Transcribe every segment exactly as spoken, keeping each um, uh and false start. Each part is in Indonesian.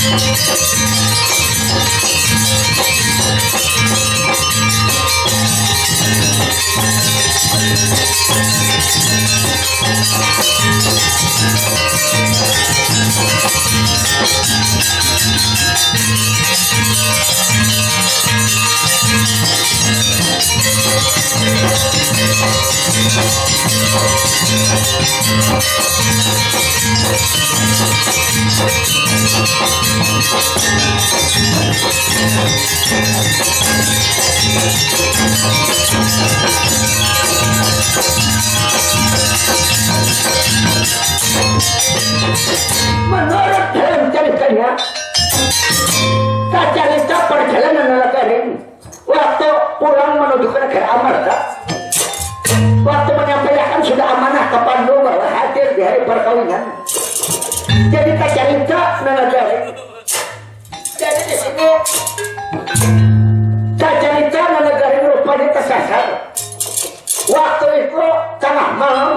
Menurut dalam ceritanya, cerita perjalanan Nalagaring waktu pulang menuju ke negara Amarta, waktu menyampaikan sudah amanah ke Pandu bahwa hadir di hari perkawinan. Jadi cerita Nalagaring. Jadi di sini cerita Nalagaring rupanya tersasar. Waktu itu tengah malam,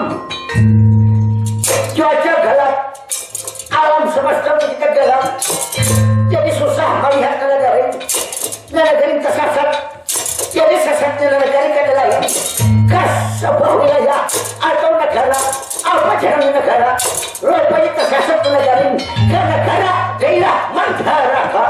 cuaca gelap, alam semesta begitu gelap, jadi susah melihat Nalagaring. Nalagaring tersasar. Jadi sesatnya Nalagaring adalah ini ke sebuah wilayah atau negara, apa jalan negara, rupanya tersasar Nalagaring ke negara daerah Mandharaka.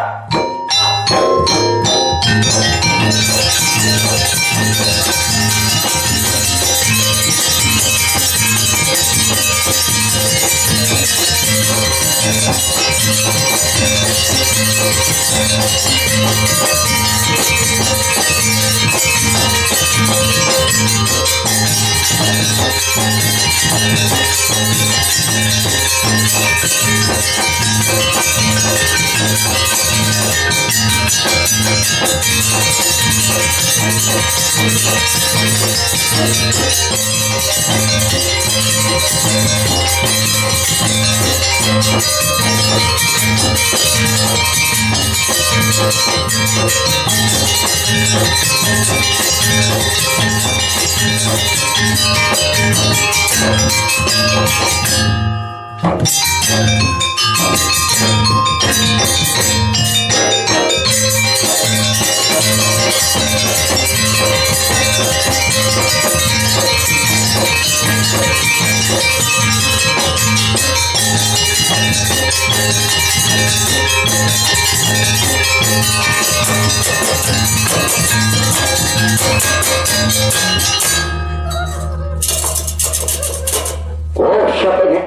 Oh, siapa ini?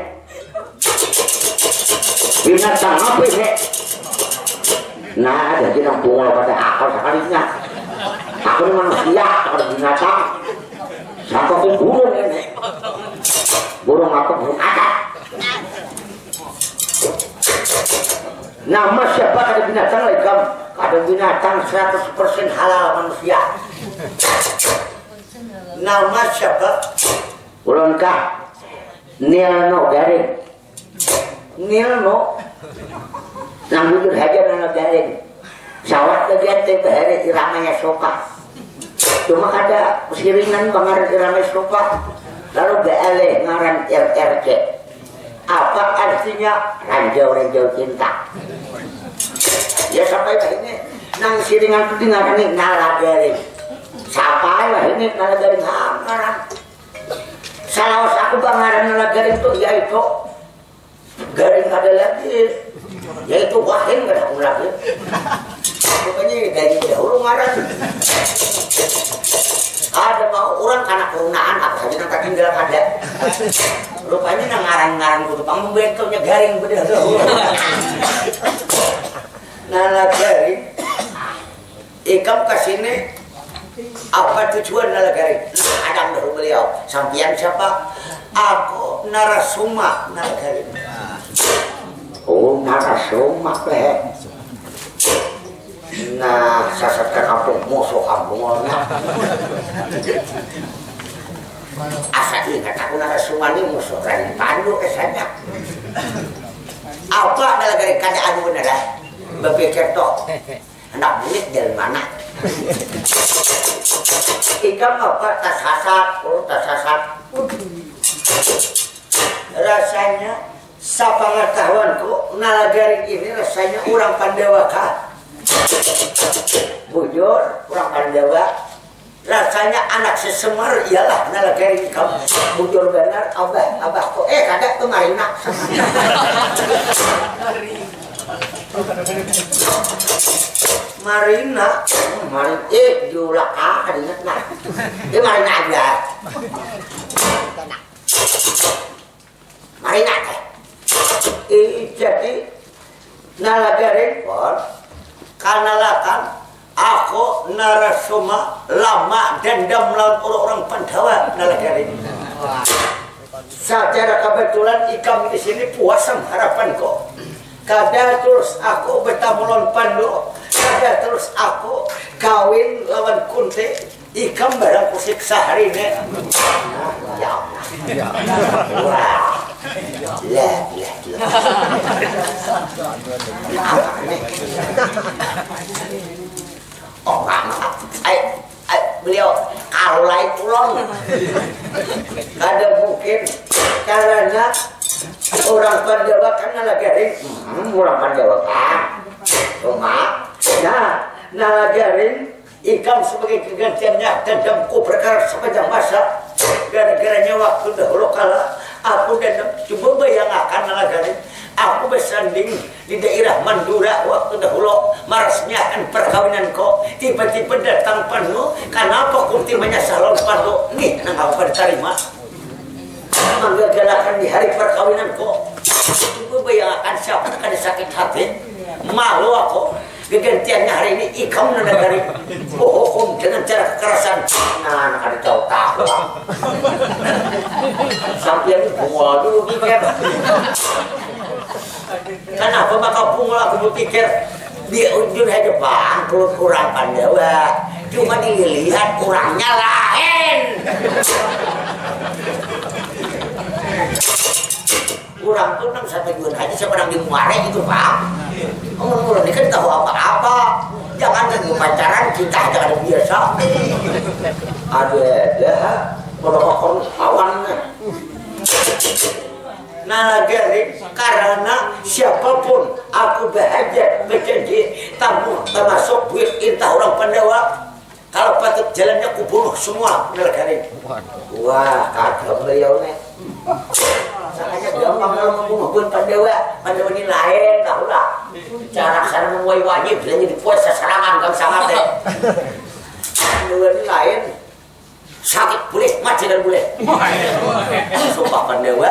Binatang apa ini? Nah, jadi yang bunga pada akal sekalinya. Aku ini manusia, ada binatang. Siapa pun burung ini? Burung apa? Burung akak. Nama siapa ada binatang lagi kamu? Ada binatang seratus persen halal manusia. Nama siapa? Ulangkah Nilno Garing. Nilno nang jujur aja Nilno Garing. Sawat lagi ente bahari iramanya soka. Cuma ada siringan pengaran iramanya soka. Lalu bale ngaran R R C. Apa artinya ranjau-ranjau cinta? Ya sampai ini nang siringan itu ngaran Nalagaring. Siapa lah ini Nalagaring ngaran? Salah aku pengaran Nalagaring itu yaitu Garing ada lagi, yaitu Wahing ada lagi. Pokoknya dari dahulu ngaran. Ada mau orang anak perunaan apa saja nanti tinggal ada. Rupanya nang ngarang-ngarang kudu pambentoknya Garing bener dahulu. Nalagaring. Ikam kesini apa tujuan Nalagaring? Nah, ada dahulu beliau. Sampian siapa? Aku Narasoma Nalagaring. Oh, Narasoma leh. Nah, sasatkan kampung musuh kampungnya. Asa ingat aku Narasoma ini musuh Raden Pandu kesannya. Apa Nalagaring keadaan beneran? Berpikir toh, hendak bulit dari mana? Ikam apa tas hasad, oh tas hasad. Rasanya sapengetahuanku nalagari ini rasanya orang Pandawa kah? Bujur orang Pandawa rasanya anak sesemar ialah nalagari ini kamu bujur benar abah abah kok eh kadang tuh marina marina marina eh diulang ah ingat nah ini marina aja marina teh eh jadi nalagari pun karena lakan aku narasoma lama dendam melawan orang-orang Pandawa nalagari ini. Secara kebetulan ikam di sini puasa harapan kok. Kada terus aku bertamu lawan Pandu, kada terus aku kawin lawan Kunti. Ikam barang kusik sehari ini. Ya Allah. Wah. Lah, lah, lah. Oh, maaf. Ay, ay, beliau kalau lain pulang. Kada mungkin karena orang Pandawa kan nalagarin hmm, orang Pandawa kan cuma nah nalagarin ikam sebagai kegantiannya dendamku berkarat sepanjang masa gara-garanya waktu dahulu kala aku dendam coba bayangkan nalagarin aku bersanding di daerah Mandura waktu dahulu marasnyakan perkawinan kok tiba-tiba datang Pandu kenapa kunti menyasal Pandu nih nang aku terima menggagalakan di hari perkawinan kok coba bayangkan siapa akan sakit hati malu aku kegantiannya hari ini ikam menegari hukum dengan cara kekerasan nah anak ada tahu tahu sampai ini bunga dulu pikir kenapa maka bunga aku berpikir di ujung aja bang kurang Pandawa cuma dilihat kurangnya lain kurang tuh enam sampai dua aja seorang di muare itu pak. Umur-umur ini kan tahu apa-apa. Jangan jadi pacaran kita jangan biasa. Ada dah protokol awannya. Nah jadi karena siapapun aku bahagia berjanji tamu termasuk buat intah orang Pandawa. Kalau patut jalannya aku bunuh semua nalagarin. Wah kagak beliau nih. Makanya gampang kalau membunuh pun Pandawa. Pandawa ini lain, tahu lah. Cara sana memuai wajib, bila jadi puasa serangan kan sangat deh. Pandawa ini lain. Sakit boleh, mati dan boleh. Sumpah Pandawa.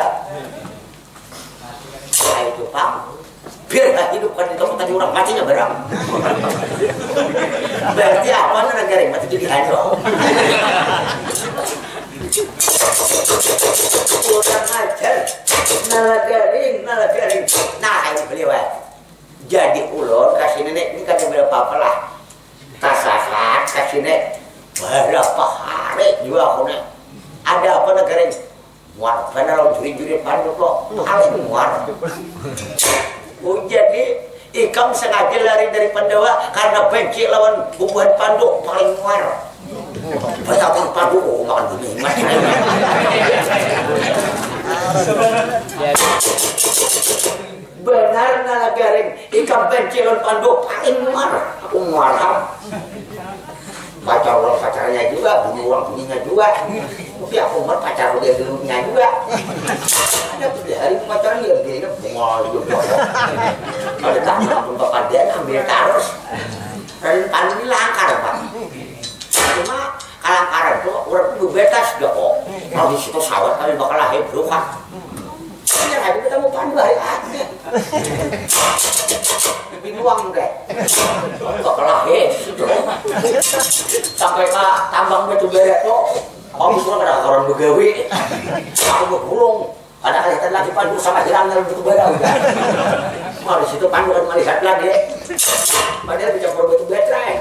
Nah itu pak. Biarlah hidup kan di tempat tadi orang matinya berang. Berarti apa negara yang mati jadi hancur. Kurang ajar nalagaring nalagaring nah ini beliau jadi ulur kasih nenek ini kan berapa apa lah tasakan kasih nenek berapa hari juga aku nek ada apa negara ini muar karena orang juri-juri Pandu kok paling muar oh jadi ikam sengaja lari dari Pandawa karena benci lawan bubuhan Pandu paling muar banyak orang Pandu makan begini benar nalagaring ikam pencilon Pandu paling muar aku muar pacar orang pacarnya juga bunyi orang bunyinya juga tapi aku muar pacar dia dulunya juga ada hari pacaran dia dia muar juga ada tak pun bapak dia ambil tarus dan Pandu ini langkar pak cuma kalangkaran tuh orang itu betas gak kok kalau di situ sawat kami bakal lahir berukan ini hari kita mau Pandu hari hati lebih nuang deh bakal lahir sampai ke tambang betul beret tuh kamu semua ada orang begawi aku bergulung ada kalian lagi Pandu sama hilangnya betul beret mau di situ Pandu kan melihat lagi padahal dicampur betul beret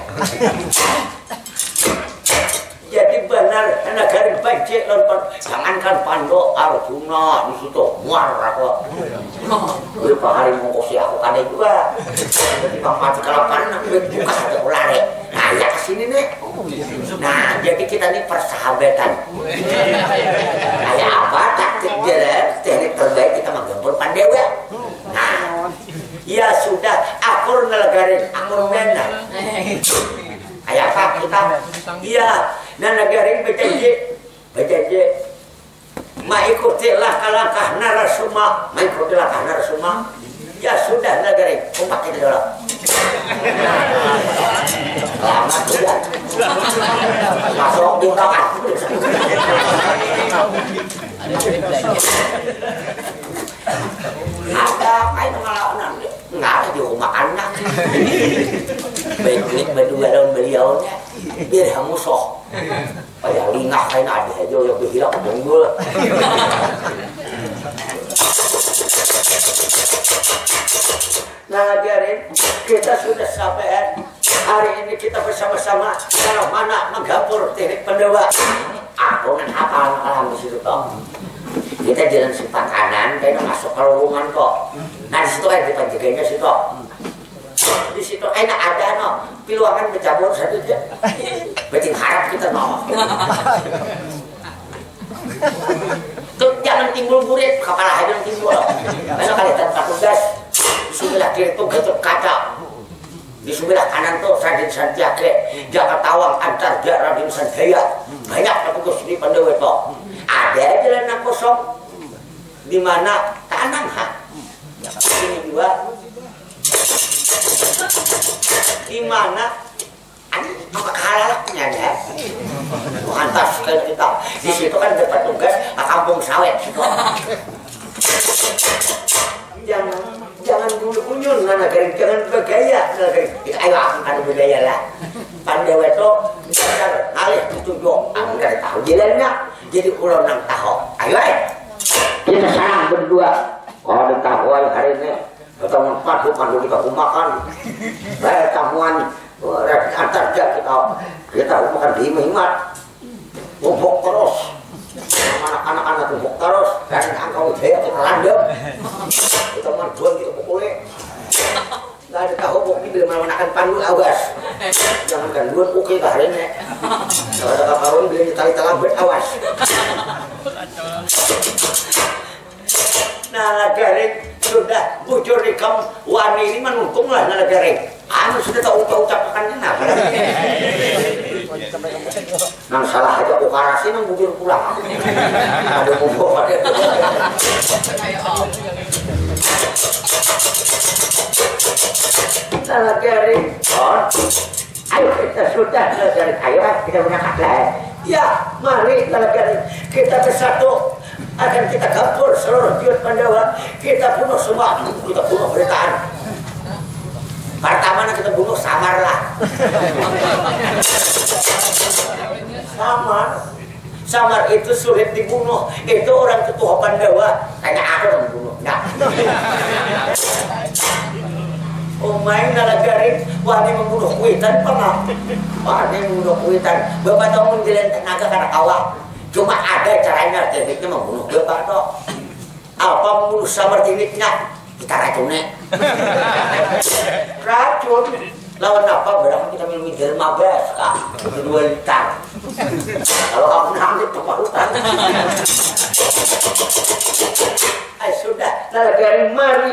jadi benar negara bancik lawan jangankan Pandu Arjuna di situ muar aku beberapa hari mengkosi aku kada juga jadi bang mati kelaparan aku buka ada ulare nah ya kesini nih nah jadi kita ini persahabatan kayak apa taktik jalan teknik terbaik kita menggempur Pandawa Ayah apa kita? Iya, nah negara ini berjanji, berjanji. Mengikutilah langkah Narasuma, mengikutilah langkah Narasuma. Ya sudah negara ini, kompak kita dulu. Lama sudah. Masuk diutakan. Ada kain ngelawan nggak ada di rumah anak. Baik-baik berdua daun beliaunya biar musuh. Kayak lingah kain ada aja yang berhilang munggul. Nah, biarin kita sudah sampai hari ini kita bersama-sama dalam mana menggapur teknik pendewa. Aku kan hafal alam di situ toh. Kita jalan sepak kanan, kayaknya masuk ke lorungan kok. Nah di situ kan kita jaganya situ. Di situ enak ada no, piluangan berjabur satu aja. Beting harap kita no. Tuh jangan timbul burit, kepala aja yang timbul. Besok kali tanpa tugas, di sebelah kiri tuh getuk kaca. Di sebelah kanan tuh Raden Santiake, Jaka Tawang antar dia Raden Sanjaya. Banyak petugas di Pandewa itu. Ada jalan kosong di mana tanam hak. Ini juga di mana apa halalnya ya? Lantas kan kita di situ kan dapat tugas kampung sawit situ. Jangan jangan dulu kunyul nana garing, jangan bergaya nana garing. Kita ayo akan ada bergaya lah. Pandewa itu dasar alih ditunjuk, akan dari tahu jalannya. Jadi ulang nang tahu. Ayo ayo. Kita sarang berdua. Kalau ada tahu ayo hari ini kita mempat bukan kita makan. Baik tamuan antar dia kita kita makan di Mimat. Tumpuk terus. Anak-anak tumpuk terus. Dan angkau jaya kita landep. Kita manduan kita pukuli. Nggak ada tahu bukti bila menakan pandu awas. Jangan ganduan oke ke hari ini. Kalau ada kaparun bila ditali-tali berawas. Nah garing sudah bujur di kamu wani ini menuntung lah nah garing. Anu sudah tahu ucap-ucapakannya nah. Nang salah aja ukarasi nang bujur pulang. Ada mumpuk ada. Nah garing. Ayo kita sudah garing. Ayo kita berangkat lah. Ya mari nah garing kita bersatu. Akan kita gabur seluruh jiwa Pandawa, kita bunuh semua, kita bunuh beritaan. Pertama kita bunuh Samar lah. Samar, Samar itu sulit dibunuh. Itu orang ketua Pandawa, hanya aku yang membunuh. Nah. Oh main nalagarin, wani membunuh Kuitan pernah. Wani membunuh Kuitan, bapak tahu menjalan tenaga karena kawak. Cuma ada caranya, tekniknya membunuh bapak toh. Apa membunuh Samar tekniknya? Kita racunnya. Racun. Lawan apa? Berapa kita minum derma bes kak? Dua liter. Kalau kamu nanti keparutan. Ayo sudah, nalagarin mari.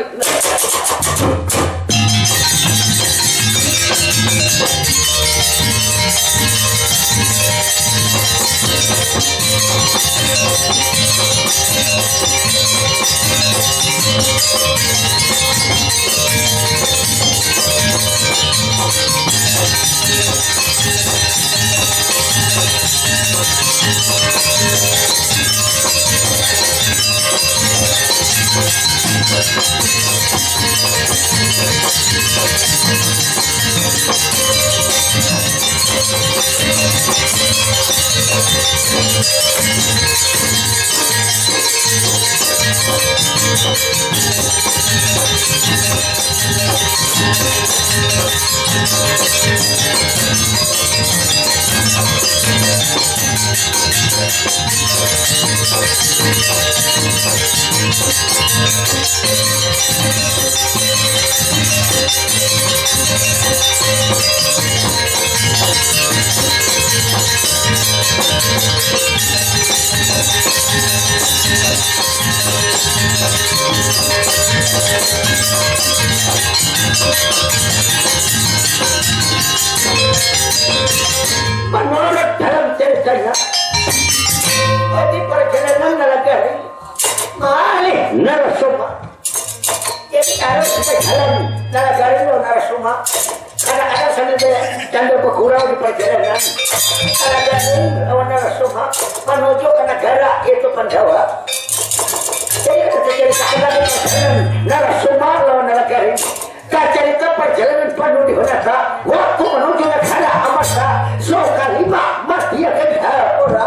harus kita jalan nalagari lo narasuma kadang-kadang sambil canda bergurau di perjalanan nalagari lawan narasuma menuju ke negara itu Pandawa. Jadi ada terjadi keadaan perjalanan narasuma lawan nalagari cerita perjalanan penuh di Honata waktu menuju negara Amarta Soka lima mati akan orang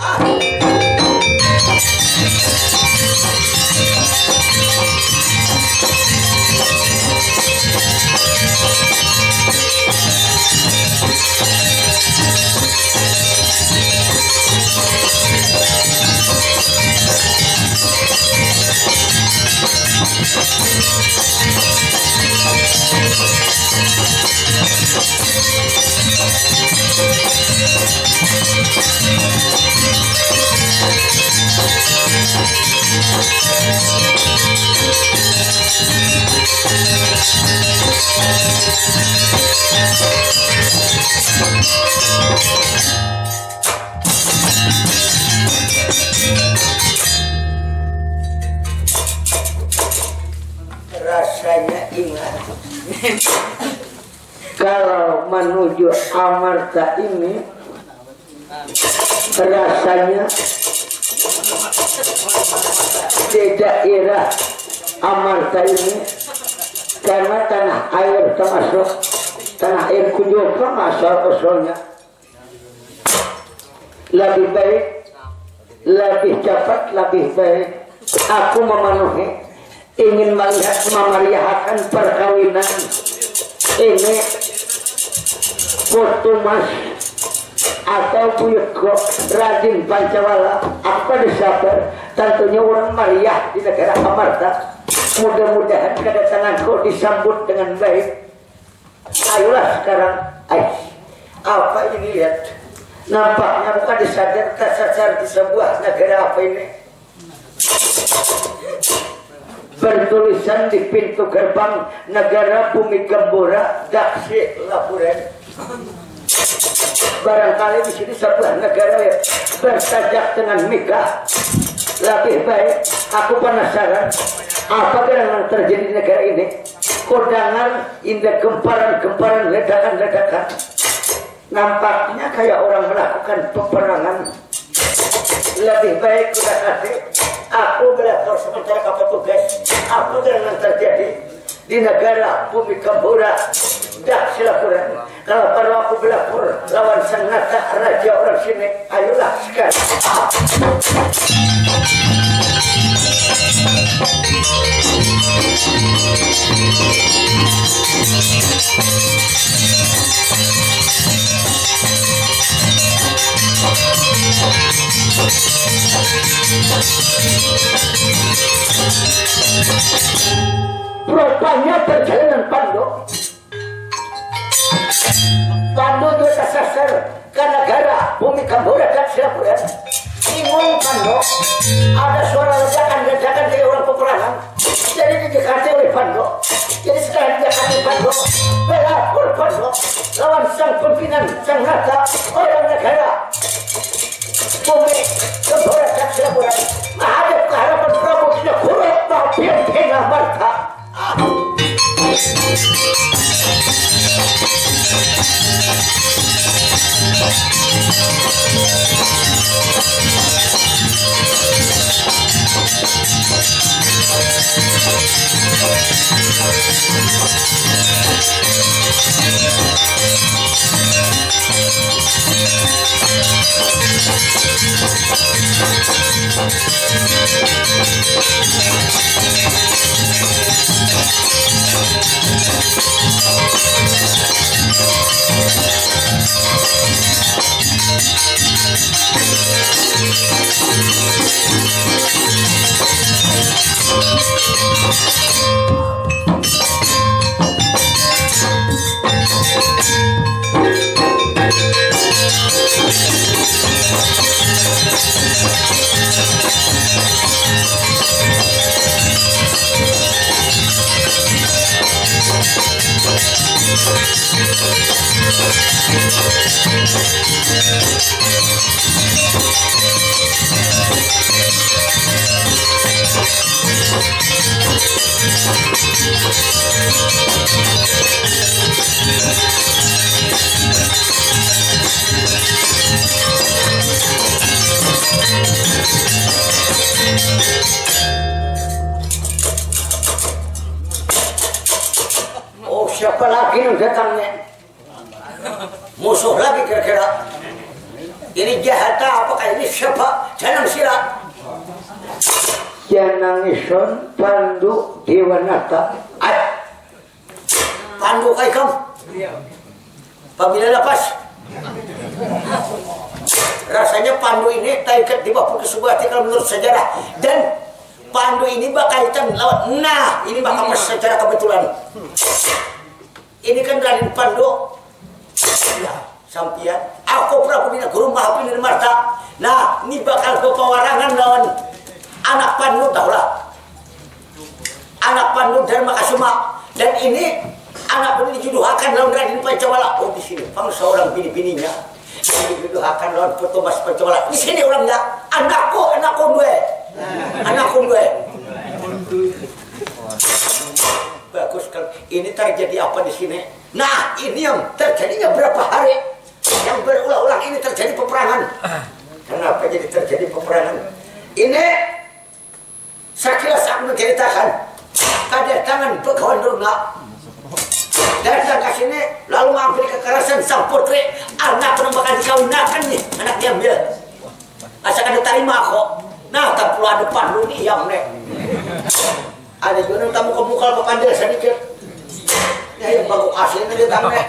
rasanya ingat kalau menuju Amarta ini rasanya di daerah Amarta ini karena tanah air termasuk tanah air kunjungan asal-usulnya lebih baik lebih cepat lebih baik aku memenuhi ingin melihat memeriahkan perkawinan ini Putumas atau Buyutko Raden Pancawala apa disabar tentunya orang meriah di negara Amarta. Mudah-mudahan kedatanganku disambut dengan baik. Ayolah sekarang ayo. Apa ini lihat nampaknya bukan disadar tersajar di sebuah negara apa ini bertulisan di pintu gerbang negara Bumi Gembora Daksi Lapuren. Barangkali di sini sebuah negara yang bertajak dengan Mika. Lebih baik aku penasaran apa yang terjadi di negara ini. Kondangan indah gemparan-gemparan ledakan-ledakan. Nampaknya kayak orang melakukan peperangan. Lebih baik sudah kasih aku belajar sementara ke petugas apa yang terjadi di negara Bumi Gembora Daksi Lapuren. Kalau perlu aku belapor lawan sang nata raja orang sini. Ayolah sekarang. Rupanya perjalanan Pandu Pandu juga tersasar ke negara Bumi Gembora dan Lapuren. Bingung Pandu, ada suara ledakan-ledakan dari orang peperangan. Jadi didekati oleh Pandu. Jadi sekarang didekati Pandu belapor Pandu lawan sang pimpinan sang nata orang negara Bumi Gembora dan Lapuren menghadap ke hadapan Prabu Kinegoro Pabian Amarta. Oh, siapa lagi yang datangnya? Musuh lagi kira-kira. Ini jahat apakah ini siapa? Jangan silat. Jangan ison Pandu Dewanata. Ay, Pandu kay kamu. Pabila lepas. Rasanya Pandu ini taikat di bawah Kesubati kalau menurut sejarah. Dan Pandu ini berkaitan lawan. Nah, ini bakal secara kebetulan. Ini kan Raden Pandu. Ya, sampian. Aku Prabu Dina Guru Mahapini Marta. Nah, ini bakal pepewarangan lawan anak Pandu, tahulah. Anak Pandu Dharma Kasuma. Dan ini anak Pandu dijuduhakan lawan Raden Pancawala. Oh, di sini pang seorang bini-bininya. Dijuduhakan lawan Putumas Pancawala. Di sini orangnya. Anakku, anakku gue. Anakku gue. Bagus kan. Ini terjadi apa di sini? Nah, ini yang terjadinya berapa hari? Yang berulang-ulang ini terjadi peperangan. Kenapa jadi terjadi peperangan? Ini sekilas aku menceritakan kedatangan Begawan Durna datang ke sini lalu mengambil kekerasan sang putri anak penembakan dikawinkan nih anak diambil asal ada terima kok. Nah, tak perlu ada Pandu nih yang nih ada juga tamu kemukal pepandil sedikit ya yang bagus aslinya datang nih.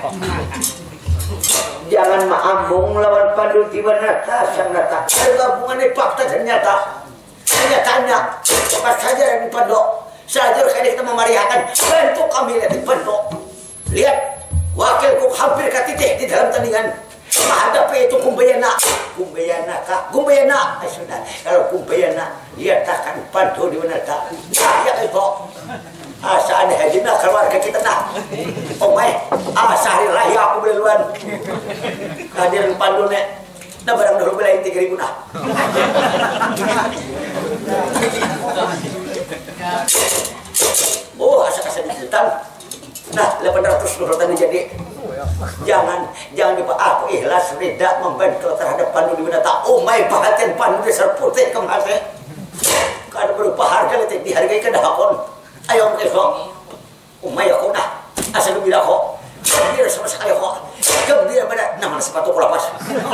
Jangan maambung lawan Pandu Dewanata sang nata. Ada gabungannya fakta dan nyata. Kenyataannya apa saja yang di Pandu. Saja kali kita memariakan bentuk kami lihat di Pandu. Lihat wakilku hampir ke titik di dalam tandingan. Menghadapi itu Kumbayana. Kumbayana kah? Kumbayana. Eh, sudah. Kalau Kumbayana lihat akan Pandu Dewanata. Ya itu. Asa aneh haji nak keluarga kita nak. Oh my, asa hari raya aku belaluan. Kehadiran Pandu nek. Nah barang dulu belain tiga ribu nah. Oh asa kasih digital. Nah delapan ratus nurutan jadi. Jangan jangan dipa aku ikhlas rida membantu terhadap Pandu Dewanata. Oh my perhatian Pandu dasar putih kemana? Kada berupa harga letik dihargai ke dahakon. Ayo besok, umay ako na. Asa gembira ko, gembira sama sekali ko. Gembira pada nama sepatu ko lapas.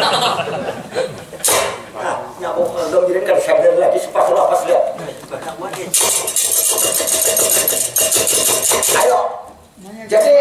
Nah, nyaku gembira kan sadar lagi sepatu lapas lihat. Ayo, jadi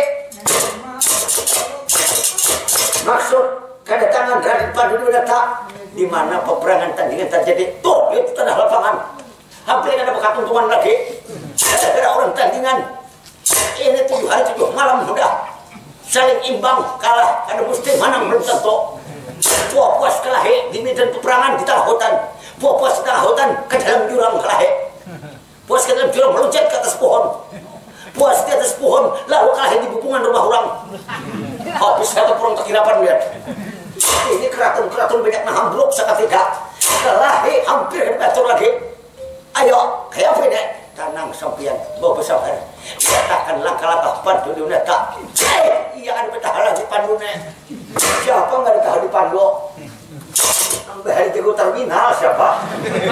maksud kedatangan Raden Pandu Dewanata di mana peperangan tandingan terjadi. Tuh, itu tanah lapangan. Hampir ada bekatuntungan lagi. Ada orang tandingan. Ini tujuh hari tujuh malam sudah saling imbang kalah. Ada mesti mana belum tentu. Puas kalah di medan peperangan di tengah hutan. Puas di tengah hutan ke dalam jurang kalah. Puas ke dalam jurang meloncat ke atas pohon. Puas di atas pohon lalu kalah di bukungan rumah orang. Habis kata pulang kekirapan lihat. Ini keraton-keraton banyak nah ambruk seketika. Kalah hampir bacor lagi. Ayo, kayak apa ini? Tenang sampian, bawa bersabar. Katakan langkah-langkah Pandu Dewanata. Eh, iya ada bertahan di Pandu nih. Siapa nggak ditahan di Pandu? Sampai hari jago terminal siapa?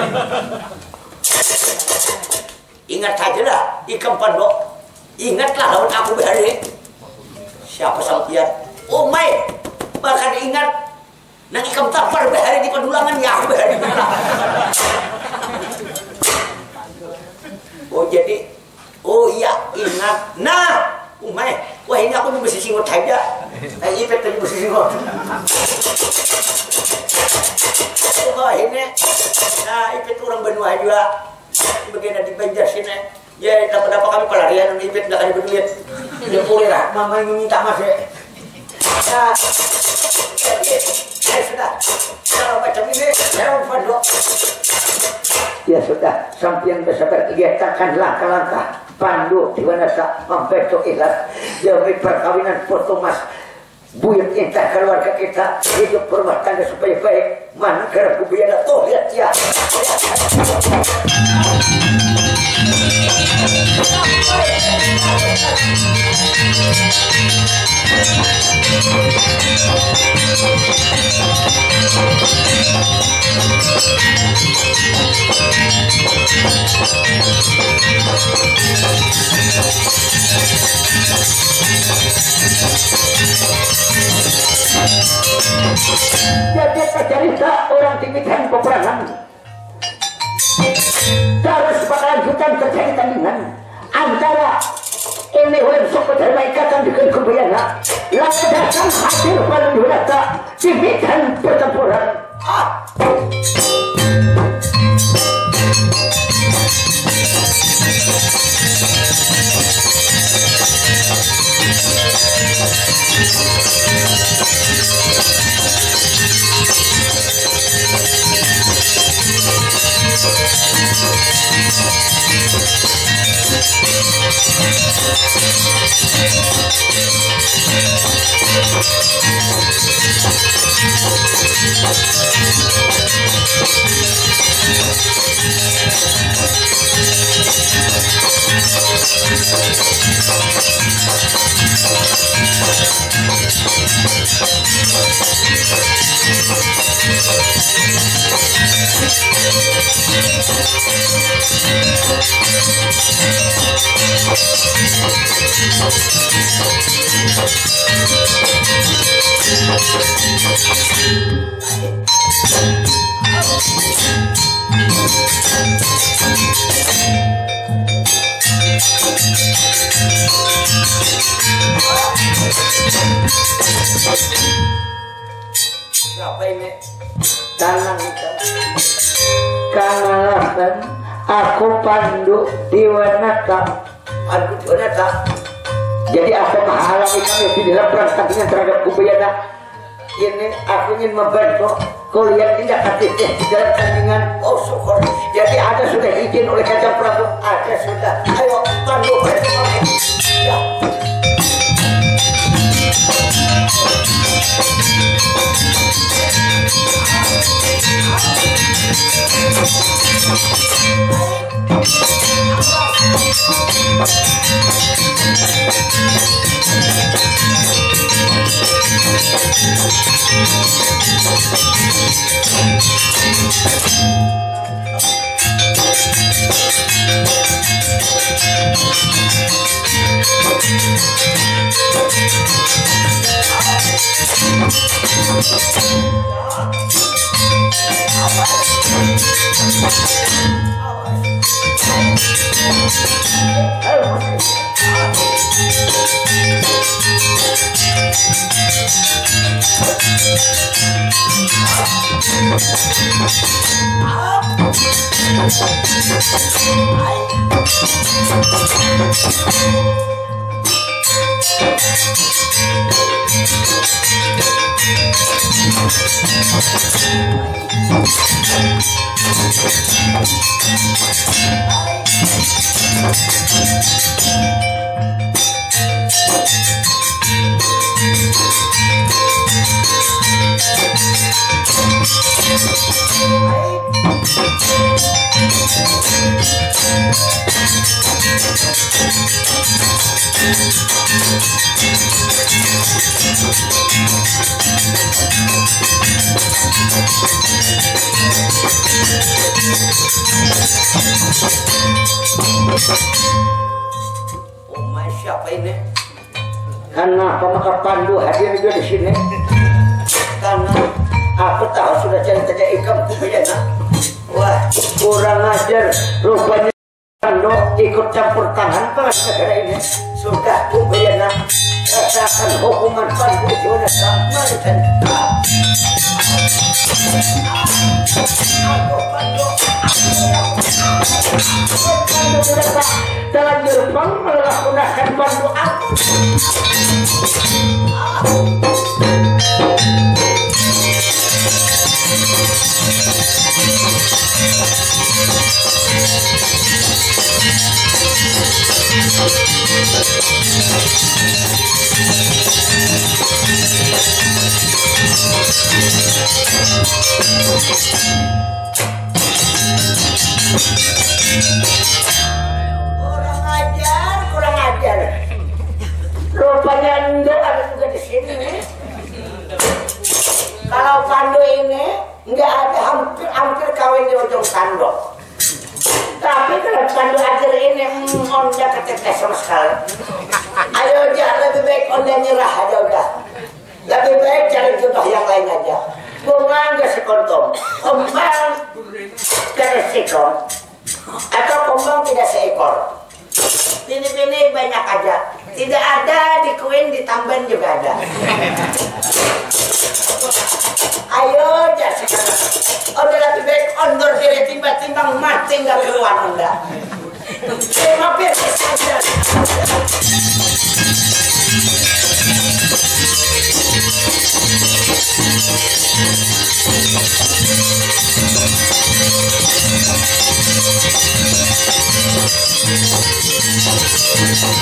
Ingat saja lah, ikam Pandu. Ingatlah lawan aku behari. Siapa sampian? Oh my, bahkan ingat. Nang ikam tapar behari di Pandulangan ya aku behari. Oh jadi, oh iya ingat. Nah, umay, wah ini aku mesti singot aja. Eh, ini tadi mesti singot. Oh ini, nah itu orang Benua juga. Bagian di Banjar sini. Ya dapat apa kami pelarian ini nggak ada berduit. Dia boleh lah, mama yang minta masih. Nah, ya sudah. Kalau macam ini, saya mau Pandu. Ya sudah, sampian bersabar kegiatan langkah-langkah Pandu Dewanata membentuk ikhlas demi perkawinan Putumas buyut indah keluarga kita hidup berumah tangga supaya baik. Mana gara Kumbayana tuh lihat ya. Jadi tercerita orang timitan peperangan terus berlanjutan terjadi tandingan antara ini oleh soko dharma ikatan dengan kubayana lalu datang hadir pada yudhaka timitan pertempuran. Ah. Siapa ini? Tanang kanalakan aku pandu diwanaka Aku Diwanaka. jadi aku menghalangi kami di dalam perang terhadap kubayana ini. Aku ingin membantu kalian tidak aktif di dalam tandingan. Oh syukur. Jadi ada sudah izin oleh Kanjeng Prabu. Ada sudah. Ayo pandu bersama. Ya. Oh my, siapa ini? Karena pemakar pandu hadir juga di sini. Karena aku tahu sudah cerita ikam kubayana. Wah, kurang ajar rupanya pandu ikut campur tangan pada negara ini. Sudah kubayana rasakan hukuman pandu Diwanaka. Mari dan aku pandu. Pandu Diwanaka terlanjur melakukan pandu aku.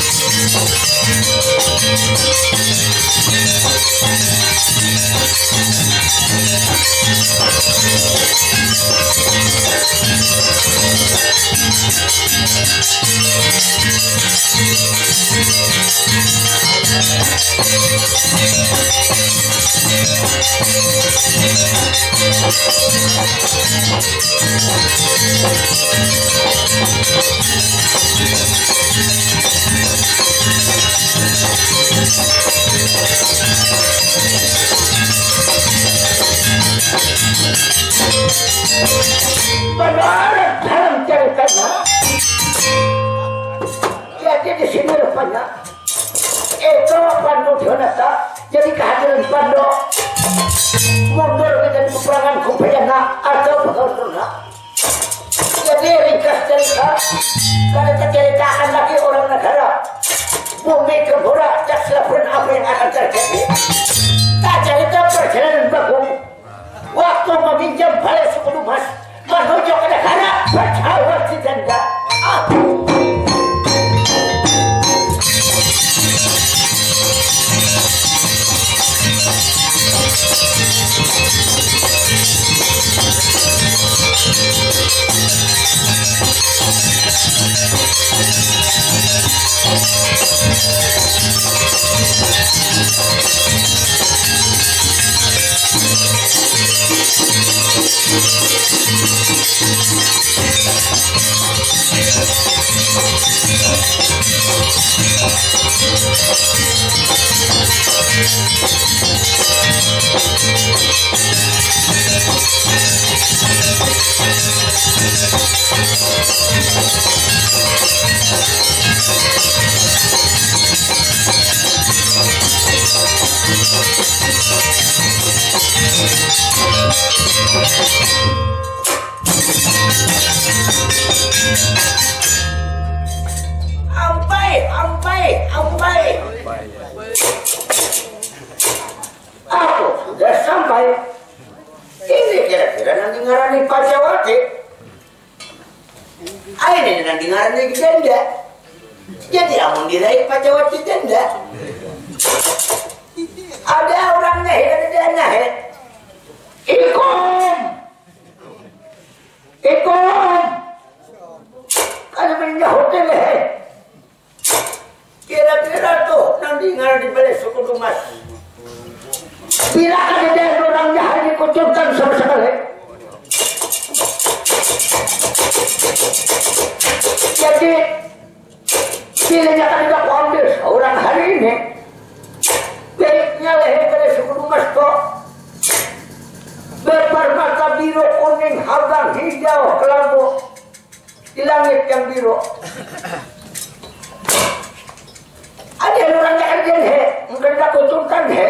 Menurut dalam ceritanya, jadi di sini rupanya itu Pandu Dionata jadi kehadiran Pandu mundur menjadi peperangan Kumpayana atau Bagaudana. Jadi ringkas cerita karena terceritakan lagi orang negara bumi kebura tak siapun apa yang akan terjadi. Tak cerita perjalanan Bagong waktu meminjam balai suku Dumas menuju ke negara Jawa Cijanda. Ah. Ampai, ampai, ampai. Aku sudah sampai. Ini kira-kira nanti ngarani Pacawati. Ini nanti ngarani Genda. Jadi amun diraih Pacawati Genda. Ada orang naik, ada dia naik. Ikom, ikom. Kalau menjauh hotel naik. Kira-kira tuh nanti ngarani balai suku Dumas. Bila ada orang jahat dikucurkan sama sekali. Jadi pilihnya kan tidak ambil seorang hari ini. Baiknya leher pada suku Dumas kok bermata biru kuning habang hijau kelabu di langit yang biru. Ada orang jahat he, mungkin tak kucurkan he.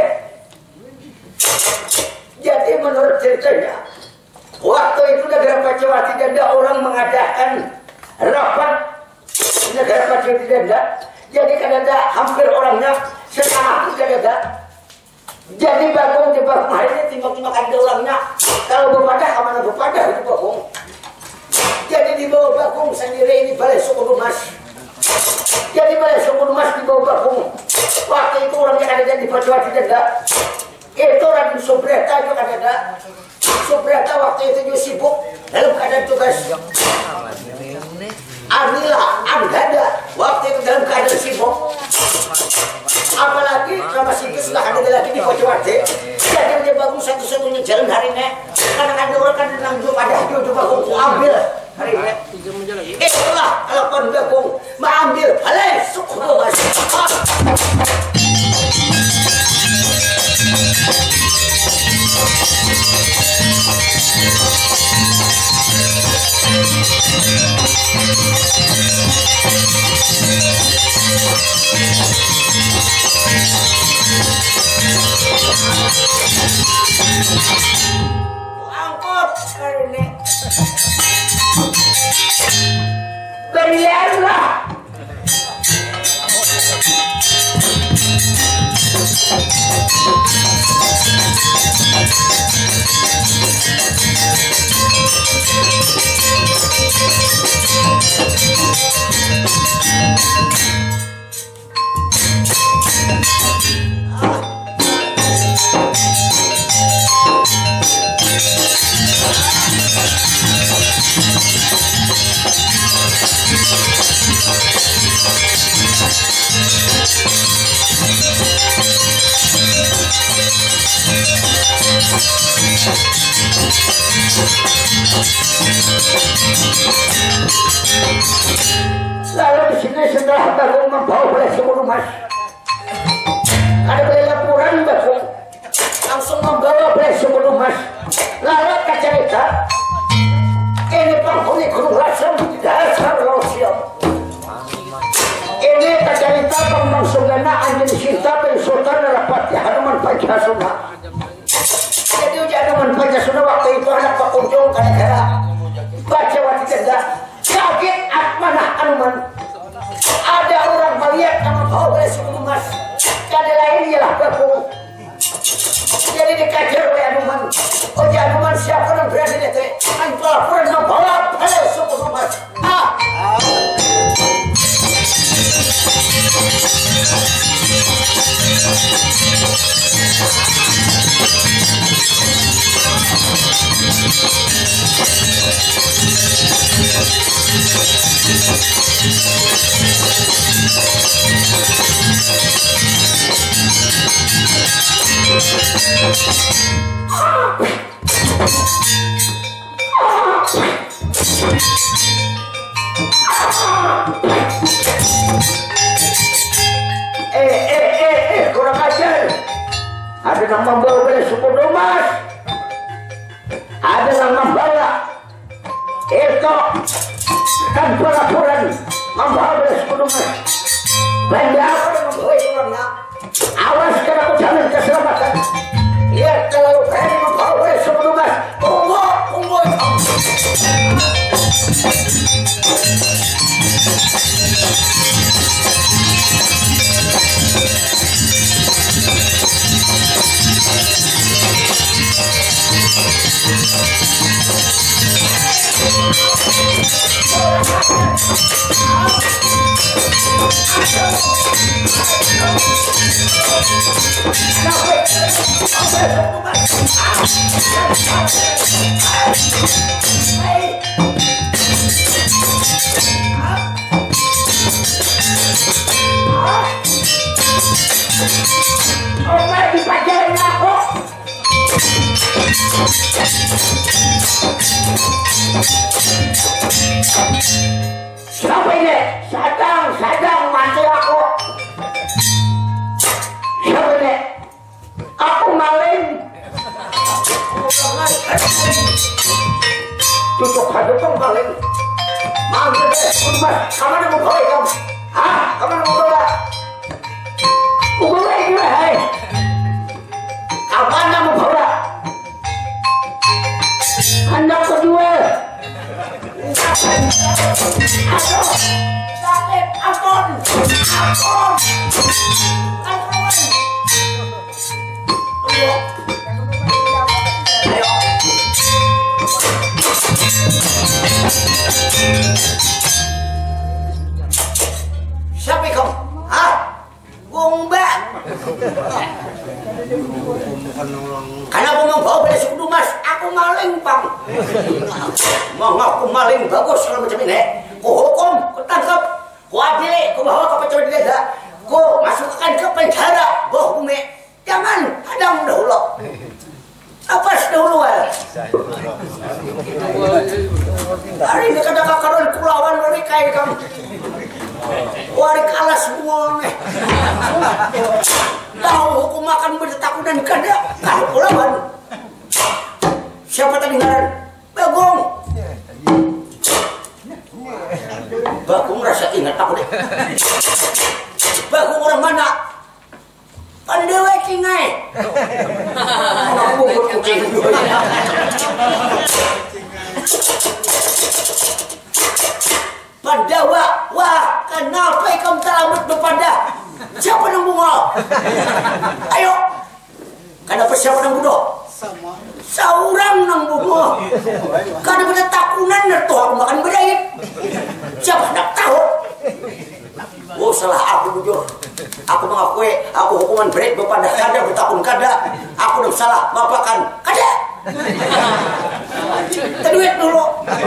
Jadi menurut ceritanya, waktu itu negara Pacawati Ganda orang mengadakan rapat negara Pacawati Ganda. Jadi kan ada hampir orangnya setengah itu kan ada. Jadi Bagong di Bagong ini timbang-timbang ada orangnya. Kalau berpadah kemana berpadah itu Bagong. Jadi di bawah Bagong sendiri ini balai suku Dumas. Jadi balai suku Dumas di bawah Bagong. Waktu itu orangnya ada di Pacawati Ganda. Itu Raden Subrata juga ada. Subrata waktu itu juga sibuk dalam keadaan tugas. Anila, Anggada waktu itu dalam keadaan sibuk. Apalagi nama situ sudah ada lagi di Pacawati. Jadi dia bagus satu-satunya jalan hari ini. Karena ada orang kan yang belum ada hadir coba aku ambil hari ini. Itulah kalau kon Bagong mengambil balai suku Dumas. Angkut ini berlianlah. Lalu di sini setelah Bagong membawa oleh sepuluh mas, ada beli laporan Bagong langsung membawa oleh sepuluh mas. Lalu cerita ini penghuni gunung Lasem dasar Losiam. Ini cerita Bambang Sunggana anjing Sinta bin Sultan rapat di Hanuman Pancasuna. Jadi uji Hanuman Pancasuna waktu itu anak Pak Kunjung kadang-kadang baca wati cerdas kaget atmanah Hanuman. Ada orang melihat nama bawa oleh sepuluh mas. Kada lain ialah Bagong. Jadi dikajar oleh Hanuman. Oh ya Hanuman siapa yang berani itu? Anjol pernah bawa oleh sepuluh mas. Ah. Eh, eh, eh, eh, kurang ajar. Ada yang membawa oleh sepuluh mas. Ada yang membawa itu tanpa laporan membawa oleh sepuluh mas. Benda apa yang membawa itu orangnya? Awas karena aku jamin keselamatan. Lihat kalau berani membawa oleh sepuluh mas. Tunggu, tunggu. Omar dipajarin aku. Siapa ini? Sadang, sadang mantu aku. Siapa ini? Aku maling. Tutup hati kau maling. Mantu deh, mas, kamu mau bawa kamu? Hah? Kamu mau bawa? Bawa ini hai. Kapan kamu bawa? Anak kedua. Aduh, sakit, ampun, ampun, ampun. Ayo, ayo. Siapa kamu? Hah? Gombak. Karena aku mau bawa beli sepuluh mas, aku maling bang. Mau ngaku maling bagus kalau macam ini. Ku hukum, ku tangkap, ku adil, ku bawa ke penjara desa, ku masukkan ke penjara. Boh bumi, jangan hadang dahulu. Apa dahulu ya? Hari ini kata kakaron kulawan mereka ini kamu. Warik alas semua nih. Tahu hukum makan bertakutan kada kalau kulawan. Siapa tadi ngaran? Bagong. Bagong rasa ingat aku deh. Bagong orang mana? Pandewa Kingai. Aku kucing. Pandawa, wah, kenapa kamu terlambat berpanda? Siapa yang bunga? Ayo, kenapa siapa yang bodoh? Sama. Seorang yang bunga. Karena pada takunan nertu aku makan berdait. Siapa nak tahu? Oh salah aku jujur. Aku mengakui aku hukuman berat berpanda kada bertakun kada. Aku dah salah maafkan kada. Terduit dulu.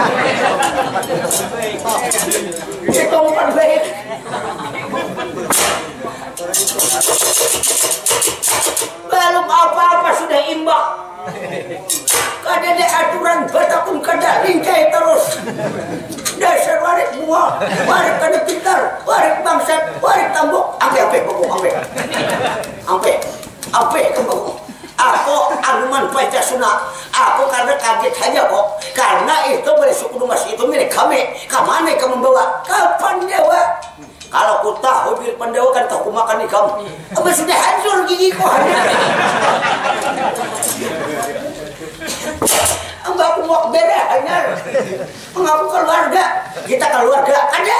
Kita bukan baik. Belum apa-apa sudah imbang. Kada ada aturan batapun kada lincai terus. Dasar warik mua, warik kada pintar, warik bangsat, warik tambok. Ampe ampe pokok ampe. Ampe. Ampe pokok. Aku Anuman Pancasuna. Aku karena kaget saja kok. Karena itu boleh suku Dumas itu milik kami. Kamana kamu membawa? Kapan dewa? Kalau aku tahu bir pendewa kan tak aku makan ikam. Apa sudah hancur gigiku. Mbak aku mau beda hanya mengaku keluarga. Kita keluarga ada.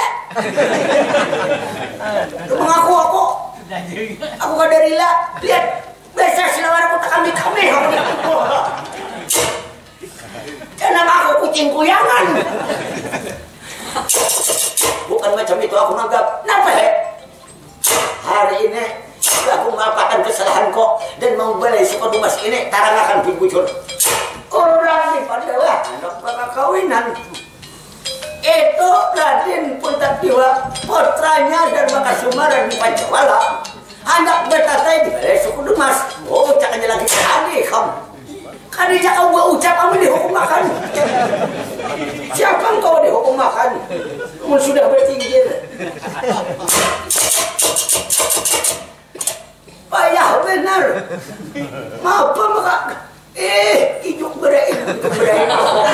Mengaku aku. Aku kada rela. Lihat. Biasa silawan aku tak kami-kami. Kenapa aku kucing kuyangan? Bukan macam itu aku nanggap. Kenapa he? Hari ini aku mengapakan kesalahanku dan membeli suku Dumas ini tarang akan dibujur. Orang di Pandawa anak perkawinan itu Raden Puntakiwa putranya dan Makasumaran di Pancawala. Anak betatai di balai suku Dumas. Oh, cakanya lagi tadi kamu. Kan dia kau buat ucap kamu dihukum makan. Siapa kau dihukum makan? Kamu sudah bertinggir. Payah benar. Apa maka? Eh, hidup berai, hidup berai.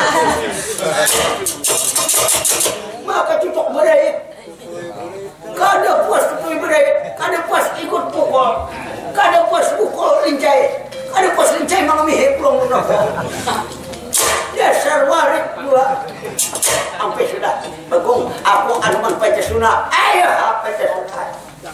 Maka cucuk berai. Kada puas ketui berai, kada puas ikut pukul, kada puas pukul lincai, kada puas lincai mangami heplong nako. Dasar warik dua. Sampai sudah Bagong, aku Anuman Pancasuna. Ayo Pancasuna.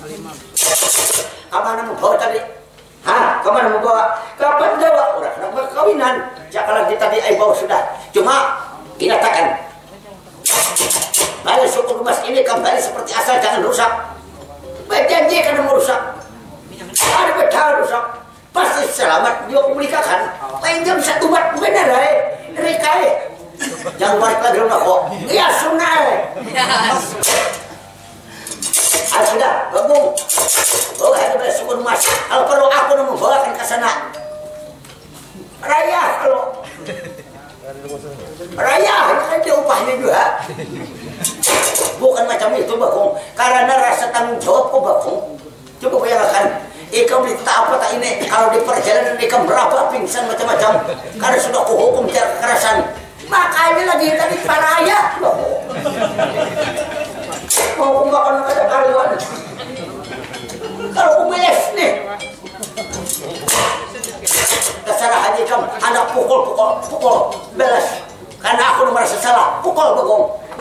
Kemana membawa tadi? Hah? Kemana membawa? Kapan Jawa? Orang nak berkawinan. Jakalan kita tadi ayo bawa sudah. Cuma dinyatakan balai suku Dumas ini kembali seperti asal, jangan rusak. Berjanji karena merusak. Ada betal rusak. Pasti selamat dia menikahkan. Pinjam satu bat benar eh. Rikai. Jangan balik lagi rumah kok. Ya sunai. Ah sudah, Bagong. Bawa ke balai suku Dumas. Kalau perlu aku nak membawakan ke sana. Raya kalau Raya, kan dia upahnya juga. Bukan macam itu Bagong. Karena rasa tanggung jawabku Bagong. Coba bayangkan, ikam ditata apa tak ini? Kalau di perjalanan ikam berapa pingsan macam-macam. Karena sudah kuhukum cara kekerasan. Makanya lagi tadi paraya Bagong. Mau kumakan ada karyawan. Kalau kumeles nih. Terserah aja kamu, anak pukul, pukul, pukul, belas. Karena aku merasa salah, pukul Bagong.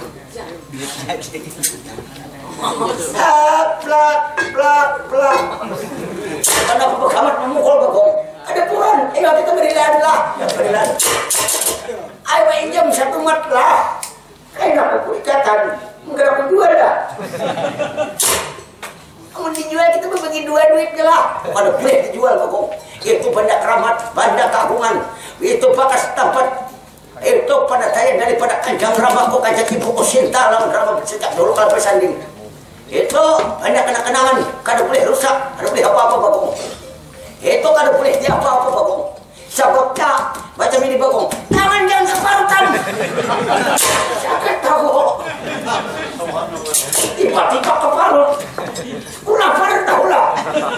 Ah, plak, plak, plak. Kenapa Bagamat memukul Bagong? Ada puran, ayo kita berilan lah, ya berilan. Ayo pinjam satu mat lah. Kenapa aku ikatan? Mungkin aku jual dah. Kamu dijual kita berbagi dua duitnya lah. Kalau boleh dijual Bagong. Itu benda keramat, benda keagungan. Itu bekas tempat. Itu pada saya daripada kanjang ramaku, kanjang ibuku Sinta lawan ramah sejak dulu kalau bersanding. Itu benda kenang-kenangan. Kada boleh rusak, kada boleh apa-apa Bagong. Itu kada boleh dia apa-apa Bagong. Sebabnya macam ini Bagong. Tangan jangan keparutan. Sakit tahu. Tiba-tiba keparut. Ulah parut dah ulah.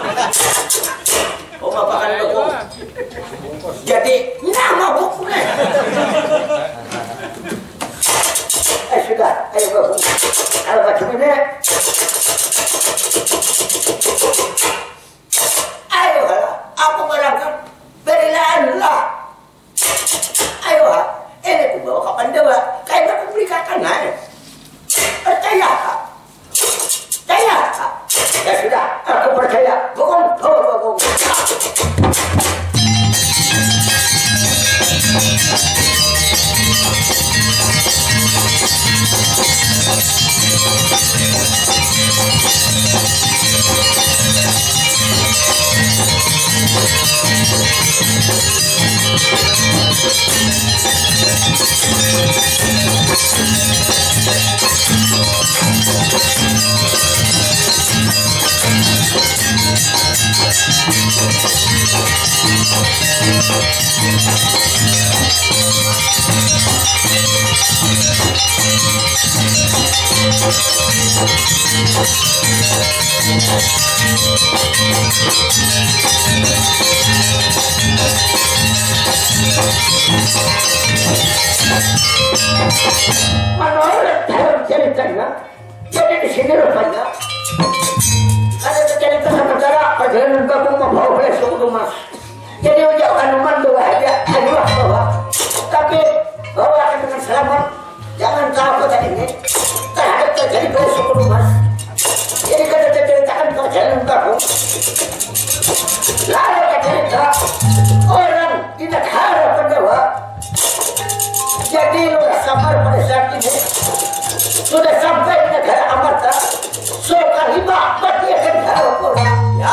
Oh makan Bagong. Jadi nama bukunya. Eh sudah, ayo Bagong. Ayo macam ini. Ayo aku berangkat. Berilaan lah. Ayo ini aku bawa ke Pandawa. Kayak aku berikan aja. Percaya kak? Percaya kak? Ya sudah, aku percaya. Bagong, bawa Bagong. Menurut dalam ceritanya, jadi di sini rupanya ada cerita sementara perjalanan Bagong membawa oleh suku Dumas. Jadi ujak Hanuman bawa hadiah hadiah bawa, tapi bawa akan dengan selamat. Jangan kau kota ini terhadap terjadi oleh suku Dumas. Jadi kada ceritakan perjalanan Bagong. Lalu cerita orang di negara Pandawa. Jadi Lurah Samar pada saat ini sudah sampai di negara Amarta. Sokalima berdiakan harap orang. Ya.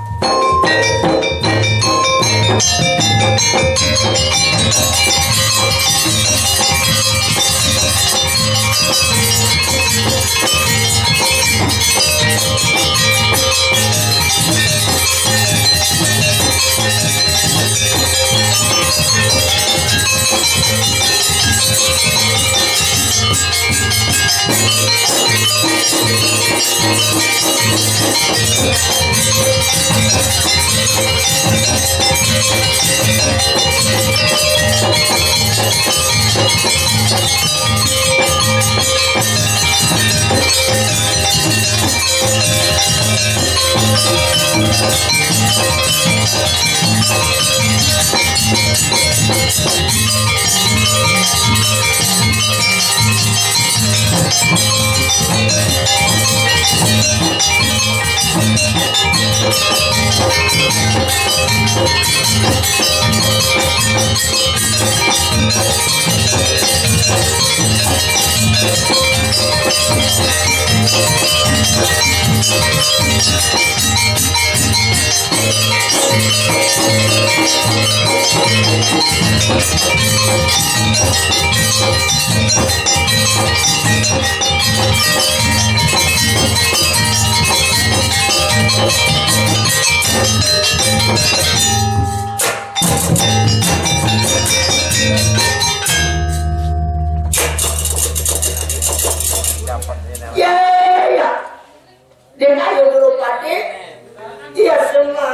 Ya, ya. Dan ayo dulu Pati, dia semua